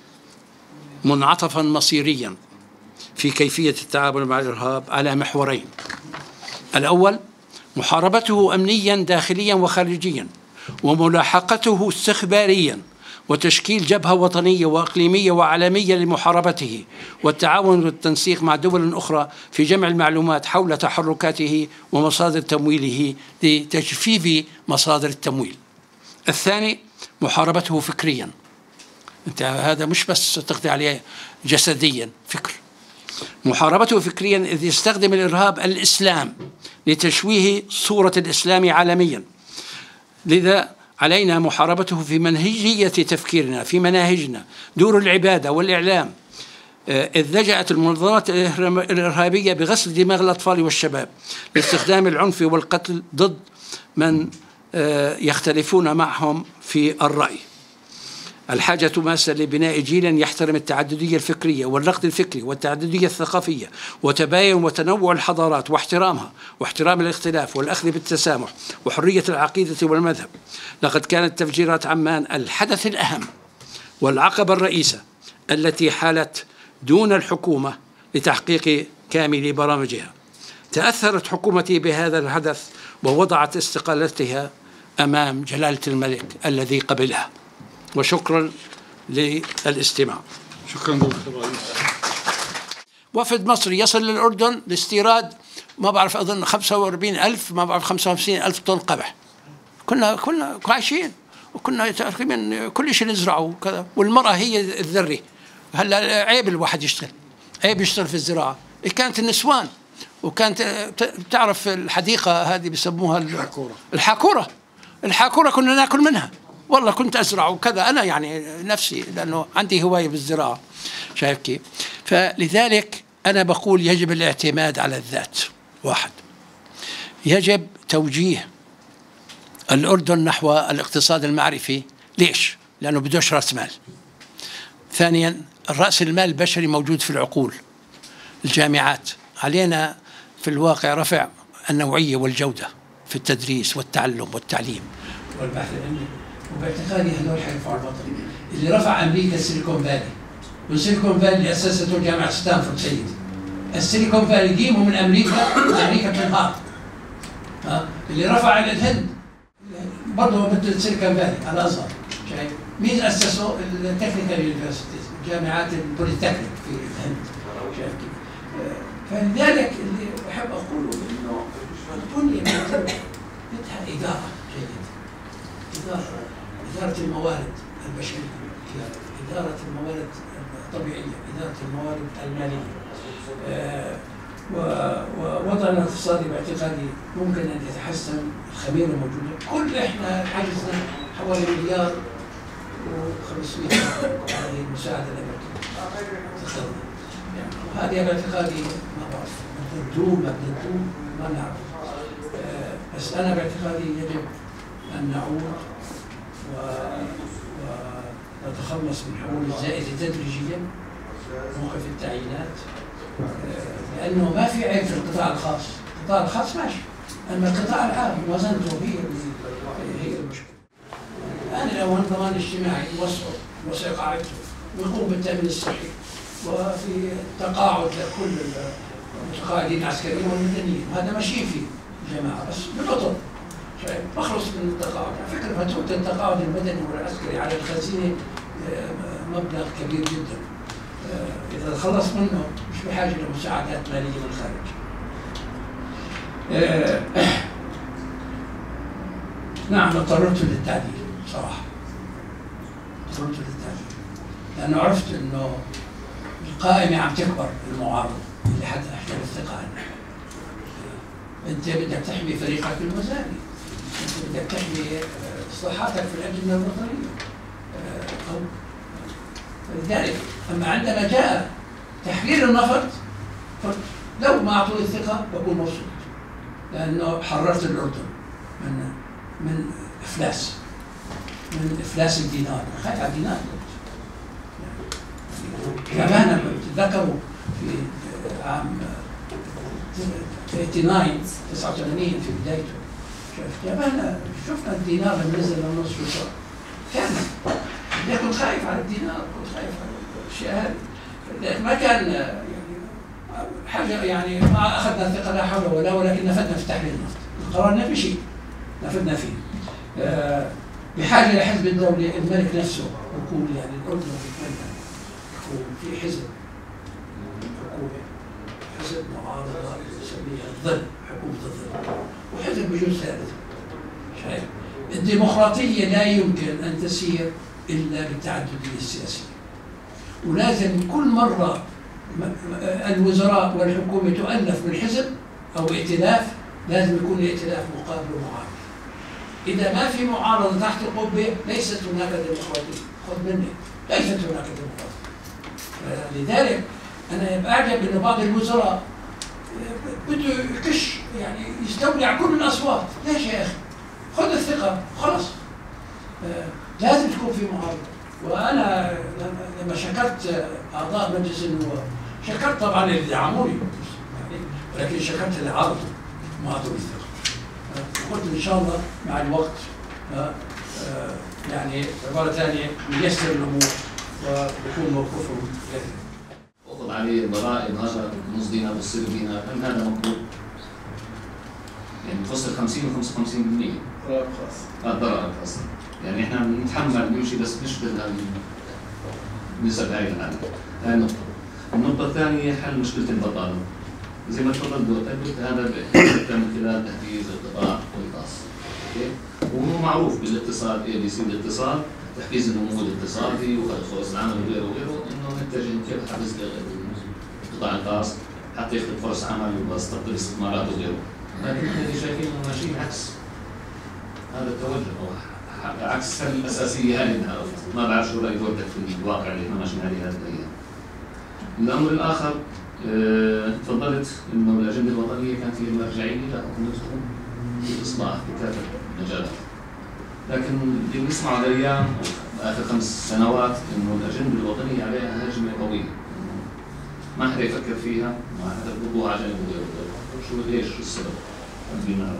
منعطفا مصيريا في كيفية التعامل مع الإرهاب على محورين: الأول محاربته أمنيا داخليا وخارجيا، وملاحقته استخباريا، وتشكيل جبهة وطنية وإقليمية وعالمية لمحاربته، والتعاون والتنسيق مع دول أخرى في جمع المعلومات حول تحركاته ومصادر تمويله لتجفيف مصادر التمويل. الثاني محاربته فكريا، انت هذا مش بس تقضي عليه جسديا، فكر. محاربته فكريا إذ يستخدم الإرهاب الإسلام لتشويه صورة الإسلام عالميا، لذا علينا محاربته في منهجية تفكيرنا، في مناهجنا، دور العبادة والإعلام، إذ لجأت المنظمات الإرهابية بغسل دماغ الأطفال والشباب لاستخدام العنف والقتل ضد من يختلفون معهم في الرأي. الحاجة ماسة لبناء جيل يحترم التعددية الفكرية والنقد الفكري والتعددية الثقافية وتباين وتنوع الحضارات واحترامها واحترام الاختلاف والأخذ بالتسامح وحرية العقيدة والمذهب. لقد كانت تفجيرات عمان الحدث الأهم والعقبة الرئيسة التي حالت دون الحكومة لتحقيق كامل برامجها. تأثرت حكومتي بهذا الحدث ووضعت استقالتها أمام جلالة الملك الذي قبلها. وشكرا للاستماع. شكرا دكتور رئيس. وفد مصري يصل للأردن لاستيراد ما بعرف أظن خمسة وأربعين ألف ما بعرف خمسة وخمسين ألف طن قمح. كنا كنا عايشين وكنا تقريبا كل شيء نزرعه وكذا، والمرأة هي الذري. هلا عيب الواحد يشتغل، عيب يشتغل في الزراعة. كانت النسوان، وكانت بتعرف الحديقة هذه بيسموها الحاكورة. الحاكورة الحاكورة كنا ناكل منها. والله كنت أزرع وكذا أنا يعني نفسي، لأنه عندي هواية بالزراعة. شايف كيف؟ فلذلك أنا بقول يجب الاعتماد على الذات. واحد، يجب توجيه الأردن نحو الاقتصاد المعرفي. ليش؟ لأنه بدوش رأس مال. ثانيا، الرأس المال البشري موجود في العقول. الجامعات علينا في الواقع رفع النوعية والجودة في التدريس والتعلم والتعليم والبحث العلمي، وباعتقادي هذول حيرفعوا البطل. اللي رفع أمريكا السيليكون فالي، والسيليكون فالي أسسته جامعة ستانفورد. سيد السيليكون فالي دي مو من أمريكا، أمريكا بتنهار. اللي رفع الهند برضه مثل السيليكون فالي على الأزهر. شايف مين أسسوا؟ التكنيكال يونيفرسيتيز، جامعات البوليتكنيك في الهند. شايف كيف؟ فلذلك اللي بحب أقوله إنه البنية بدها إدارة جيدة، إدارة إدارة الموارد البشرية، إدارة الموارد الطبيعية، إدارة الموارد المالية. آه ووضعنا الاقتصادي باعتقادي ممكن أن يتحسن. الخميرة موجودة. كل إحنا حجزنا حوالي مليار وخمسمائة هذه المساعدة الأمريكية. يعني وهذه باعتقادي ما بعرف بدها تدوم بدها تدوم ما نعرف. آه بس أنا باعتقادي يجب أن نعود ونتخلص من حقول الزائدة تدريجيا، موقف التعيينات، آه لأنه ما في عيب في القطاع الخاص. القطاع الخاص ماشي، أما القطاع العام وزنته هي هي المشكلة. أنا لو الضمان الاجتماعي يوسعه يوسع قاعدته ويقوم بالتأمين الصحي، وفي تقاعد لكل المتقاعدين العسكريين والمدنيين، هذا ماشيين فيه جماعة بس ببطء. بخلص من التقاعد. على فكرة فاتورة التقاعد المدني والعسكري على الخزينة مبلغ كبير جدا. إذا تخلص منه مش بحاجة لمساعدات مالية من الخارج. نعم اضطررت للتعديل صراحة. اضطررت للتعديل لأنه عرفت إنه القائمة عم تكبر المعارضة اللي حتى أحجب الثقة عنه. أنت بدك تحمي فريقك المزاري، أنت بدك تحمي إصلاحاتك في الأجندة الوطنية. فلذلك أما عندما جاء تحرير النفط لو ما أعطوني الثقة بكون مبسوط، لأنه حررت الأردن من من إفلاس من إفلاس الدينار. خايف على الدينار. كمان تذكروا في عام تسعة وثمانين في بدايته كمان شفنا الدينار لما نزل للنص وصار كارثة. كنت خايف على الدينار، كنت خايف على الأشياء هذه. ما كان يعني حاجة يعني ما أخذنا الثقة لا حول ولا ولكن نفذنا في تحرير النفط. قررنا بشيء نفذنا فيه. أه بحاجة لحزب الدولة الملك نفسه يقول يعني الأردن بتمنى يكون في حزب حكومة، حزب معارضة نسميها الظل، حكومة الظل، وحزب بجوز ثالث. شايف؟ الديمقراطية لا يمكن أن تسير إلا بالتعددية السياسية، ولازم كل مرة الوزراء والحكومة تؤلف من حزب أو ائتلاف لازم يكون الائتلاف مقابل ومعارض. إذا ما في معارضة تحت القبة ليست هناك ديمقراطية. خذ مني، ليست هناك ديمقراطية. لذلك أنا بعجب إنه بعض الوزراء بده يكش يعني يستولي كل الأصوات. ليش يا أخي؟ خذ الثقة خلص. لازم تكون في معارضة. وأنا لما شكرت أعضاء مجلس النواب شكرت طبعا اللي دعموني يعني، ولكن شكرت اللي عارضوا ما أعطوني الثقة. قلت إن شاء الله مع الوقت يعني عبارة ثانية ييسر الأمور ويكون موقفهم كذا. أخذ عليه ضرائب هذا نص دينار والصفر دينار، هل هذا مقبول؟ يعني تفصل خمسين و خمسة وخمسين بالمئة ضرائب خاصة. اه ضرائب خاصة. يعني احنا بنتحمل نمشي بس مش بالنسب هاي العالم. هاي النقطة. النقطة الثانية حل مشكلة البطالة. زي ما تفضلت قلت هذا من خلال تحفيز القطاع الخاص. اوكي؟ وهو معروف بالاقتصاد اي بي سي الاقتصاد، تحفيز النمو الاقتصادي وخلق فرص العمل وغيره وغيره، انه نتجه كيف حفز القطاع الخاص حتى يخلق فرص عمل ويستقطب استثمارات وغيره. لكن احنا شايفين انه ماشيين عكس هذا التوجه او عكس الاساسيه هذه. ما بعرف شو راي دورتك في الواقع اللي احنا ماشيين عليه هذه الايام. الامر الاخر اه تفضلت انه الاجنده الوطنيه كانت هي المرجعيه لحكومتكم في الاصلاح في كافه المجالات. لكن اللي بنسمعه الايام اخر خمس سنوات انه الاجنده الوطنيه عليها هجمه قويه، ما حدا يفكر فيها، ما حدا بيضبوها على جنب وغيره. شو ليش؟ شو السبب؟ بدنا نعرف.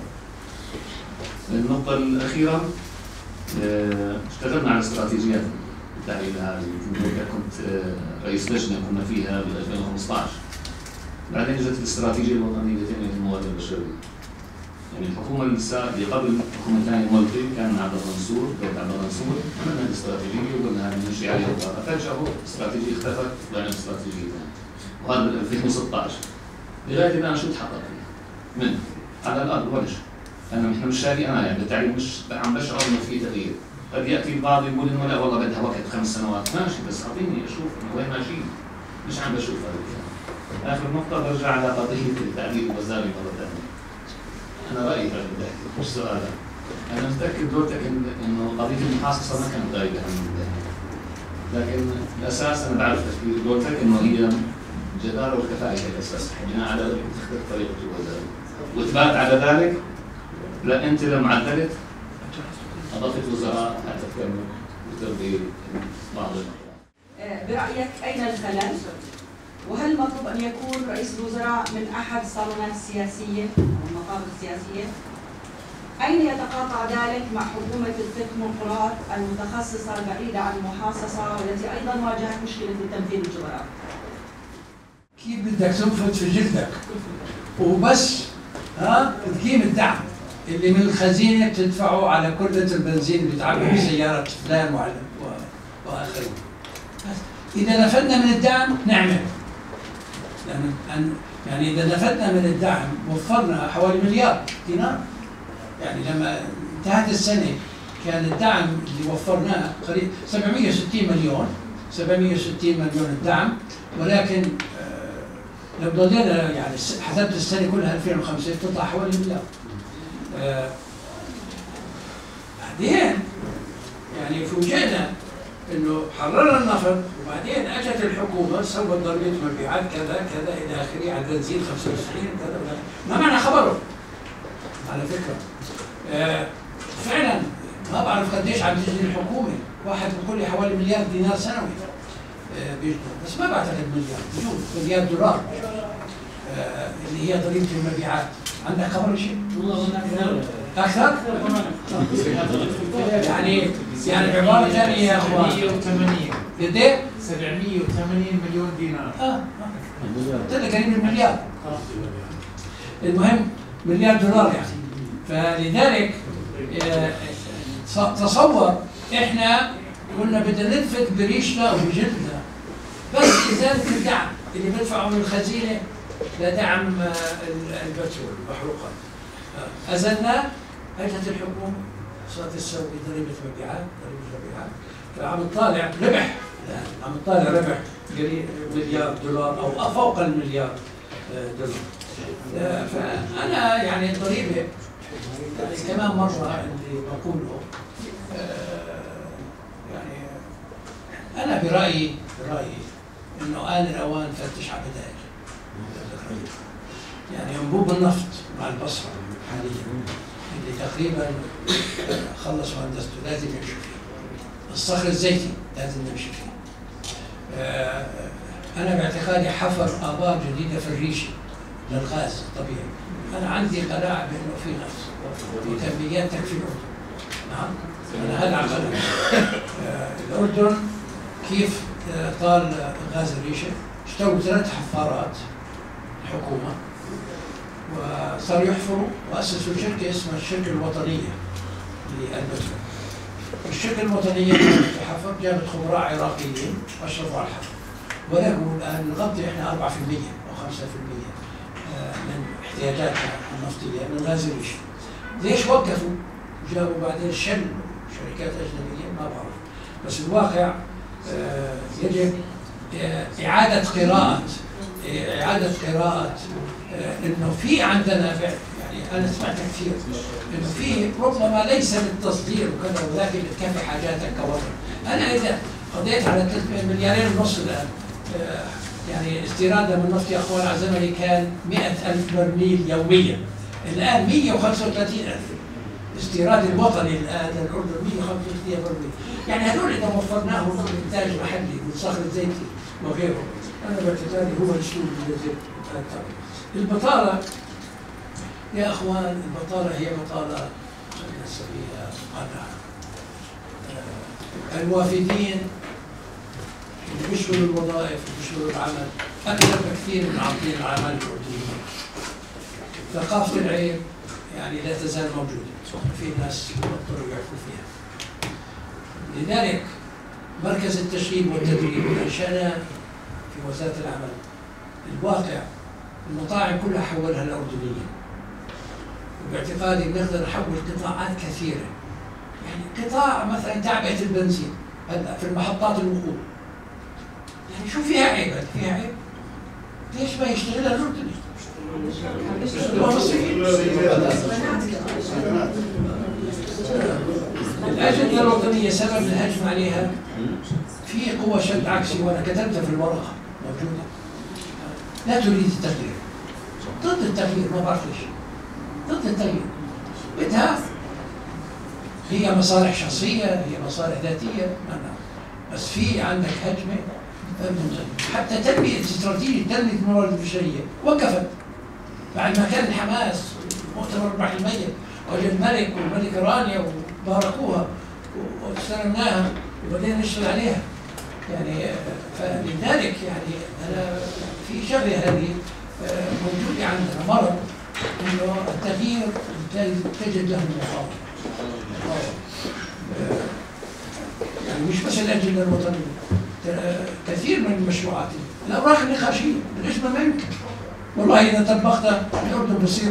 النقطة الأخيرة، اشتغلنا على استراتيجيات التعليم هذه. كنت رئيس لجنة كنا فيها بال ألفين وخمسطعش. بعدين جت الاستراتيجية الوطنية لتنمية الموارد البشرية. يعني الحكومة اللي قبل الحكومة الثانية مالتي كان عبد المنصور، دكتور عبد المنصور، عملنا الاستراتيجية وقلنا هذه نمشي عليها وقررنا. فجأة هو الاستراتيجية اختفت وبعدين الاستراتيجية ثانية. وهذا بال ألفين وستطعش. لغاية الآن شو تحقق فيه؟ من على الأرض ولا شيء. أنا إحنا مش شايفين أنا يعني بالتعليم مش عم بشعر إنه في تغيير. قد يأتي البعض يقول إنه لا والله بدها وقت خمس سنوات، ماشي بس أعطيني أشوف إنه وين ماشيين. مش عم بشوف هذا الكلام. آخر نقطة برجع على قضية التعليم الوزاري مرة ثانية. أنا رأيي هذا اللي بحكي مش سؤال. أنا متأكد دورتك إنه قضية المحاصصة ما كانت غايبة عن البداية. لكن الأساس أنا بعرف تفكير دورتك إنه هي الجدارة والكفاءة هي الأساس، بناء على ذلك تختلف طريقة الوزارة. وإثبات على ذلك لا أنت لما عدلت أضفت وزراء حتى تكمل وتربي بعض النقاط. برأيك أين الخلل؟ وهل مطلوب أن يكون رئيس الوزراء من أحد الصالونات السياسية أو المقابر السياسية؟ أين يتقاطع ذلك مع حكومة التكنوقراط المتخصصة البعيدة عن المحاصصة والتي أيضا واجهت مشكلة التمثيل الجغرافي؟ كيف بدك تنفض في جلدك وبس ها تقيم الدعم اللي من الخزينه بتدفعه على كل لتر بنزين اللي بتعبي بسياره فلان وعلى واخره. اذا نفدنا من الدعم نعمل. لأن يعني اذا نفدنا من الدعم وفرنا حوالي مليار دينار. يعني لما انتهت السنه كان الدعم اللي وفرناه قريب سبعمئة وستين مليون، سبعمئة وستين مليون الدعم، ولكن لو ضلينا يعني حسبت السنه كلها ألفين وخمسة تطلع حوالي مليار. آه بعدين يعني فوجئنا انه حررنا النفط وبعدين اجت الحكومه سوت ضريبه مبيعات كذا كذا الى اخره على البنزين خمسة وتسعين كذا ما معنى خبره على فكره. آه فعلا ما بعرف قديش عم تجي الحكومه، واحد بيقول لي حوالي مليار دينار سنوي بيجدوا، بس ما بعتقد مليار، بجوز مليار دولار آه اللي هي ضريبه المبيعات. عندك خبر شيء؟ والله اكثر؟ يعني يعني بعباره ثانيه يا اخوان سبعمئة وثمانين قد ايه؟ سبعمئة وثمانين مليون دينار. اه قلت لك قريب المليار. المهم مليار دولار يعني. فلذلك آه تصور احنا قلنا بدنا ننفذ بريشنا وبجلدنا بس ازاله الدعم اللي بندفعه من الخزينه لدعم البترول المحروقات. ازلناه اجت الحكومه صارت تسوي ضريبه مبيعات، ضريبه مبيعات، فعم نطالع ربح، يعني عم نطالع ربح قريب مليار دولار او فوق المليار دولار. فانا يعني الضريبه يعني كمان مره اللي بقوله يعني أنا برأيي برأيي إنه آن الأوان نفتش على بدائل. يعني أنبوب النفط مع البصرة حاليا اللي تقريبا خلص مهندسته لازم نمشي فيه. الصخر الزيتي لازم نمشي فيه. أنا باعتقادي حفر آبار جديدة في الريشة للغاز الطبيعي. أنا عندي قناعة بأنه في غاز وكميات تكفي الأردن. نعم. أنا هذا عقلي. الأردن كيف طال غاز الريشة؟ اشتروا ثلاث حفارات الحكومة وصاروا يحفروا وأسسوا شركة اسمها الشركة الوطنية للبترول. الشركة الوطنية كانت تحفر، جابت خبراء عراقيين أشرفوا على الحفر. ولكن الآن نغطي إحنا أربعة بالمئة أو خمسة بالمئة من احتياجاتنا النفطية من غاز الريشة. ليش وقفوا؟ جابوا بعدين شل شركات أجنبية ما بعرف، بس الواقع آه يجب آه إعادة قراءة آه إعادة قراءة آه إنه في عندنا فعل، يعني أنا سمعت كثير إنه في ربما ليس للتصدير وكذا ولكن تكفي حاجاتك كوطن. أنا إذا قضيت على مليارين ونص الآن آه يعني استيرادنا من النفط يا أخوان على زمني كان مئة ألف برميل يوميا، الآن مئة وخمسة وثلاثين ألف. الاستيراد الوطني الان للاردن مئة وخمسة وستين بالمئة، يعني هذول اذا وفرناهم انتاج محلي من صخر الزيتي وغيره، انا باعتقادي هو الاسلوب اللي يجب ان نتبعه. البطاله يا اخوان، البطاله هي بطاله خلينا نسميها قناعه. الوافدين اللي بيشغلوا الوظائف وبيشغلوا العمل اكثر بكثير من عاطلين العمل الاردنيين. ثقافه العيب يعني لا تزال موجوده، في ناس يبطلوا يعرفوا فيها. لذلك مركز التشغيل والتدريب اللي انشأناه في وزاره العمل، الواقع المطاعم كلها حولها الاردنيه. وباعتقادي بنقدر نحول قطاعات كثيره. يعني قطاع مثلا تعبئه البنزين هلا في المحطات الوقود، يعني شو فيها عيب؟ فيها عيب؟ ليش ما يشتغلها الاردني؟ الأجندة الوطنية سبب الهجم عليها في قوة شد عكسي، وأنا كتبتها في الورقة موجودة. لا تريد التغيير، ضد التغيير، ما بعرف ليش ضد التغيير. بدها هي مصالح شخصية، هي مصالح ذاتية، ما نعرف. بس في عندك هجمة حتى تنمية استراتيجية تنمية الموارد البشرية وقفت بعد ما كان الحماس مؤتمر أربعة بالمئة وجه الملك والملكة رانيا وباركوها واستلمناها وبدينا نشتغل عليها. يعني فلذلك يعني أنا في شغلة هذه موجودة عندنا مرض إنه التغيير تجد له مقاومة. يعني مش بس الأجندة الوطنية، كثير من المشروعات الأوراق النقاشية بالنسبة ما يمكن. والله إذا طبقتها الأردن بصير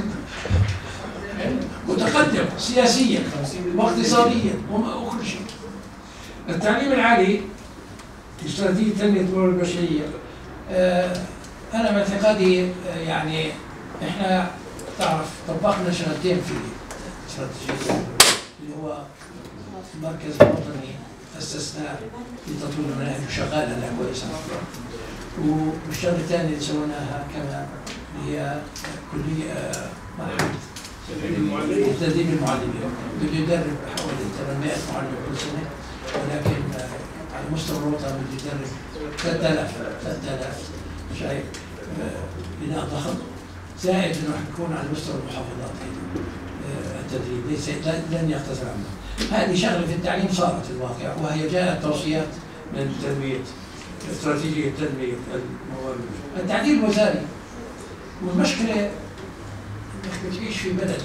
متقدم سياسيا واقتصاديا وكل شيء. التعليم العالي استراتيجية تنمية الموارد البشرية، أنا باعتقادي يعني إحنا تعرف طبقنا سنتين في استراتيجية اللي هو المركز الوطني أسسناه لتطوير المناهج وشغال على كويسة. والشغلة الثانية اللي سويناها كمان هي كلية مرحلة تدريب المعلمين، بده يدرب حوالي ثمانمئة معلم كل سنة، ولكن على مستوى الوطن بده يدرب ثلاثة آلاف ثلاثة آلاف شايف بناء ضخم، زائد انه حيكون على مستوى المحافظات التدريب ليس لن يقتصر عنه. هذه شغله في التعليم صارت الواقع، وهي جاءت توصيات من تنميه استراتيجيه تنميه الموارد. التعديل الوزاري، والمشكله انك بتعيش في بلد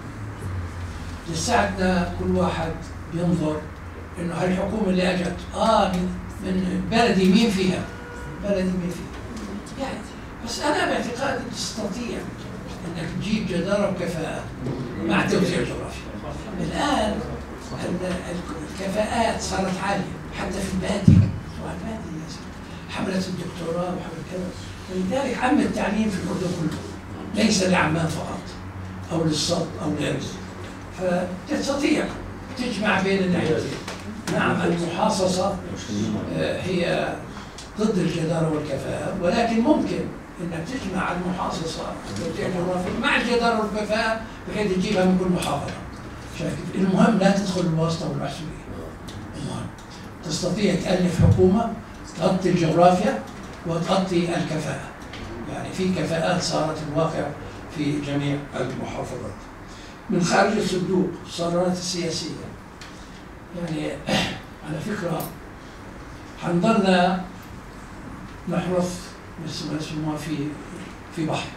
لساعتنا كل واحد بينظر انه هالحكومه اللي اجت اه من من بلدي مين فيها؟ بلدي مين فيها؟ يعني بس انا باعتقادي تستطيع انك تجيب جداره وكفاءه مع توزيع جغرافي. الان الكفاءات صارت عاليه حتى في الباديه، حملت الدكتوراه وحملت كذا، ولذلك عم التعليم في الاردن كله ليس لعمان فقط او للصد او لغيره. فتستطيع تجمع بين الناحيتين. نعم المحاصصه هي ضد الجداره والكفاءه، ولكن ممكن انك تجمع المحاصصه مع الجداره والكفاءه بحيث تجيبها من كل محافظه. المهم لا تدخل الواسطه والعشوائيه. المهم تستطيع تالف حكومه تغطي الجغرافيا وتغطي الكفاءه. يعني في كفاءات صارت الواقع في جميع المحافظات. من خارج الصندوق الصالونات السياسيه، يعني على فكره حنضلنا نحرث مثل ما في في بحر.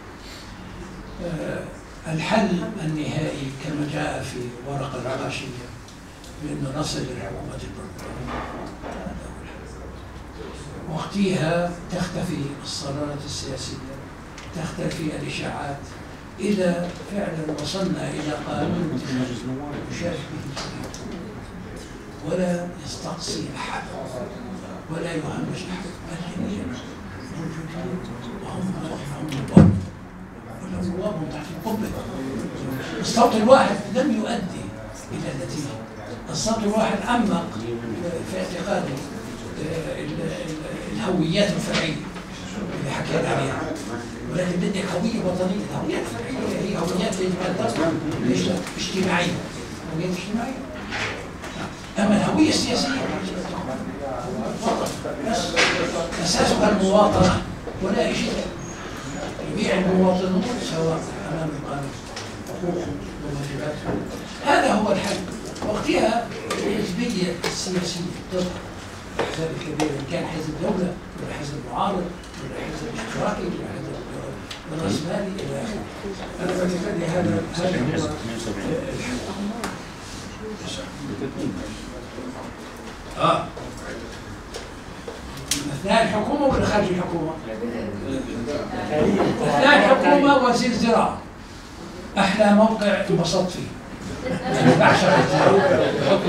أه الحل النهائي كما جاء في ورقه النقاشيه بانه نصل لحكومه البرلمان. وقتها تختفي الصالونات السياسيه، تختفي الاشاعات، اذا فعلا وصلنا الى قانون يشارك به ولا يستقصي احد ولا يهمش احد، الجميع موجودين وهم هم الارض والابواب تحت القبه. الصوت الواحد لم يؤدي الى نتيجه، الصوت الواحد عمق في اعتقادي الهويات الفرعيه اللي حكينا عليها، ولكن بدك هويه وطنيه. الهويات الفرعيه هي هويات يجب ان تكون اجتماعيه. الهوية الاجتماعية. أما الهوية السياسية بس أساسها المواطنة ولا شيء. جميع المواطنون سواء أمام القانون حقوقهم وواجباتهم. هذا هو الحل. وقتها الحزبية السياسية تظهر. الأحزاب الكبيرة إن كان حزب دولة ولا حزب معارض ولا حزب اشتراكي ولا حزب رأسمالي إلى آخره. أنا بعتقد هذا هذا هو اه أثناء الحكومة ولا خارج الحكومة؟ أثناء الحكومة وزير الزراعة أحلى موقع انبسطت فيه. أنا بعشق الزراعة.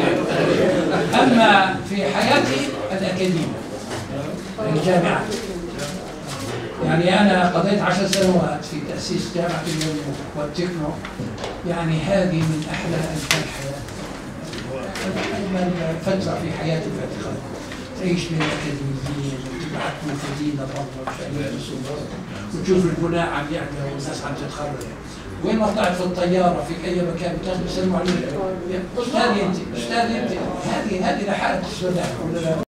أما في حياتي الأكاديمية الجامعة، يعني أنا قضيت عشر سنوات في تأسيس جامعة اليوم والتكنو، يعني هذه من أحلى أنحاء الحياة، أجمل فترة في حياتي في اعتقادي. تعيش بين الأكاديميين وتبعت مفيدين لبرا وشغالين بالسوق وتشوف البناء عم يعملوا والناس عم تتخرج. وين ما طلعت في الطيارة في أي مكان بتاخذ بيسلموا عليك، أستاذي أنت، أستاذي أنت، هذه هذه لحالها تسوى لها ولا لا؟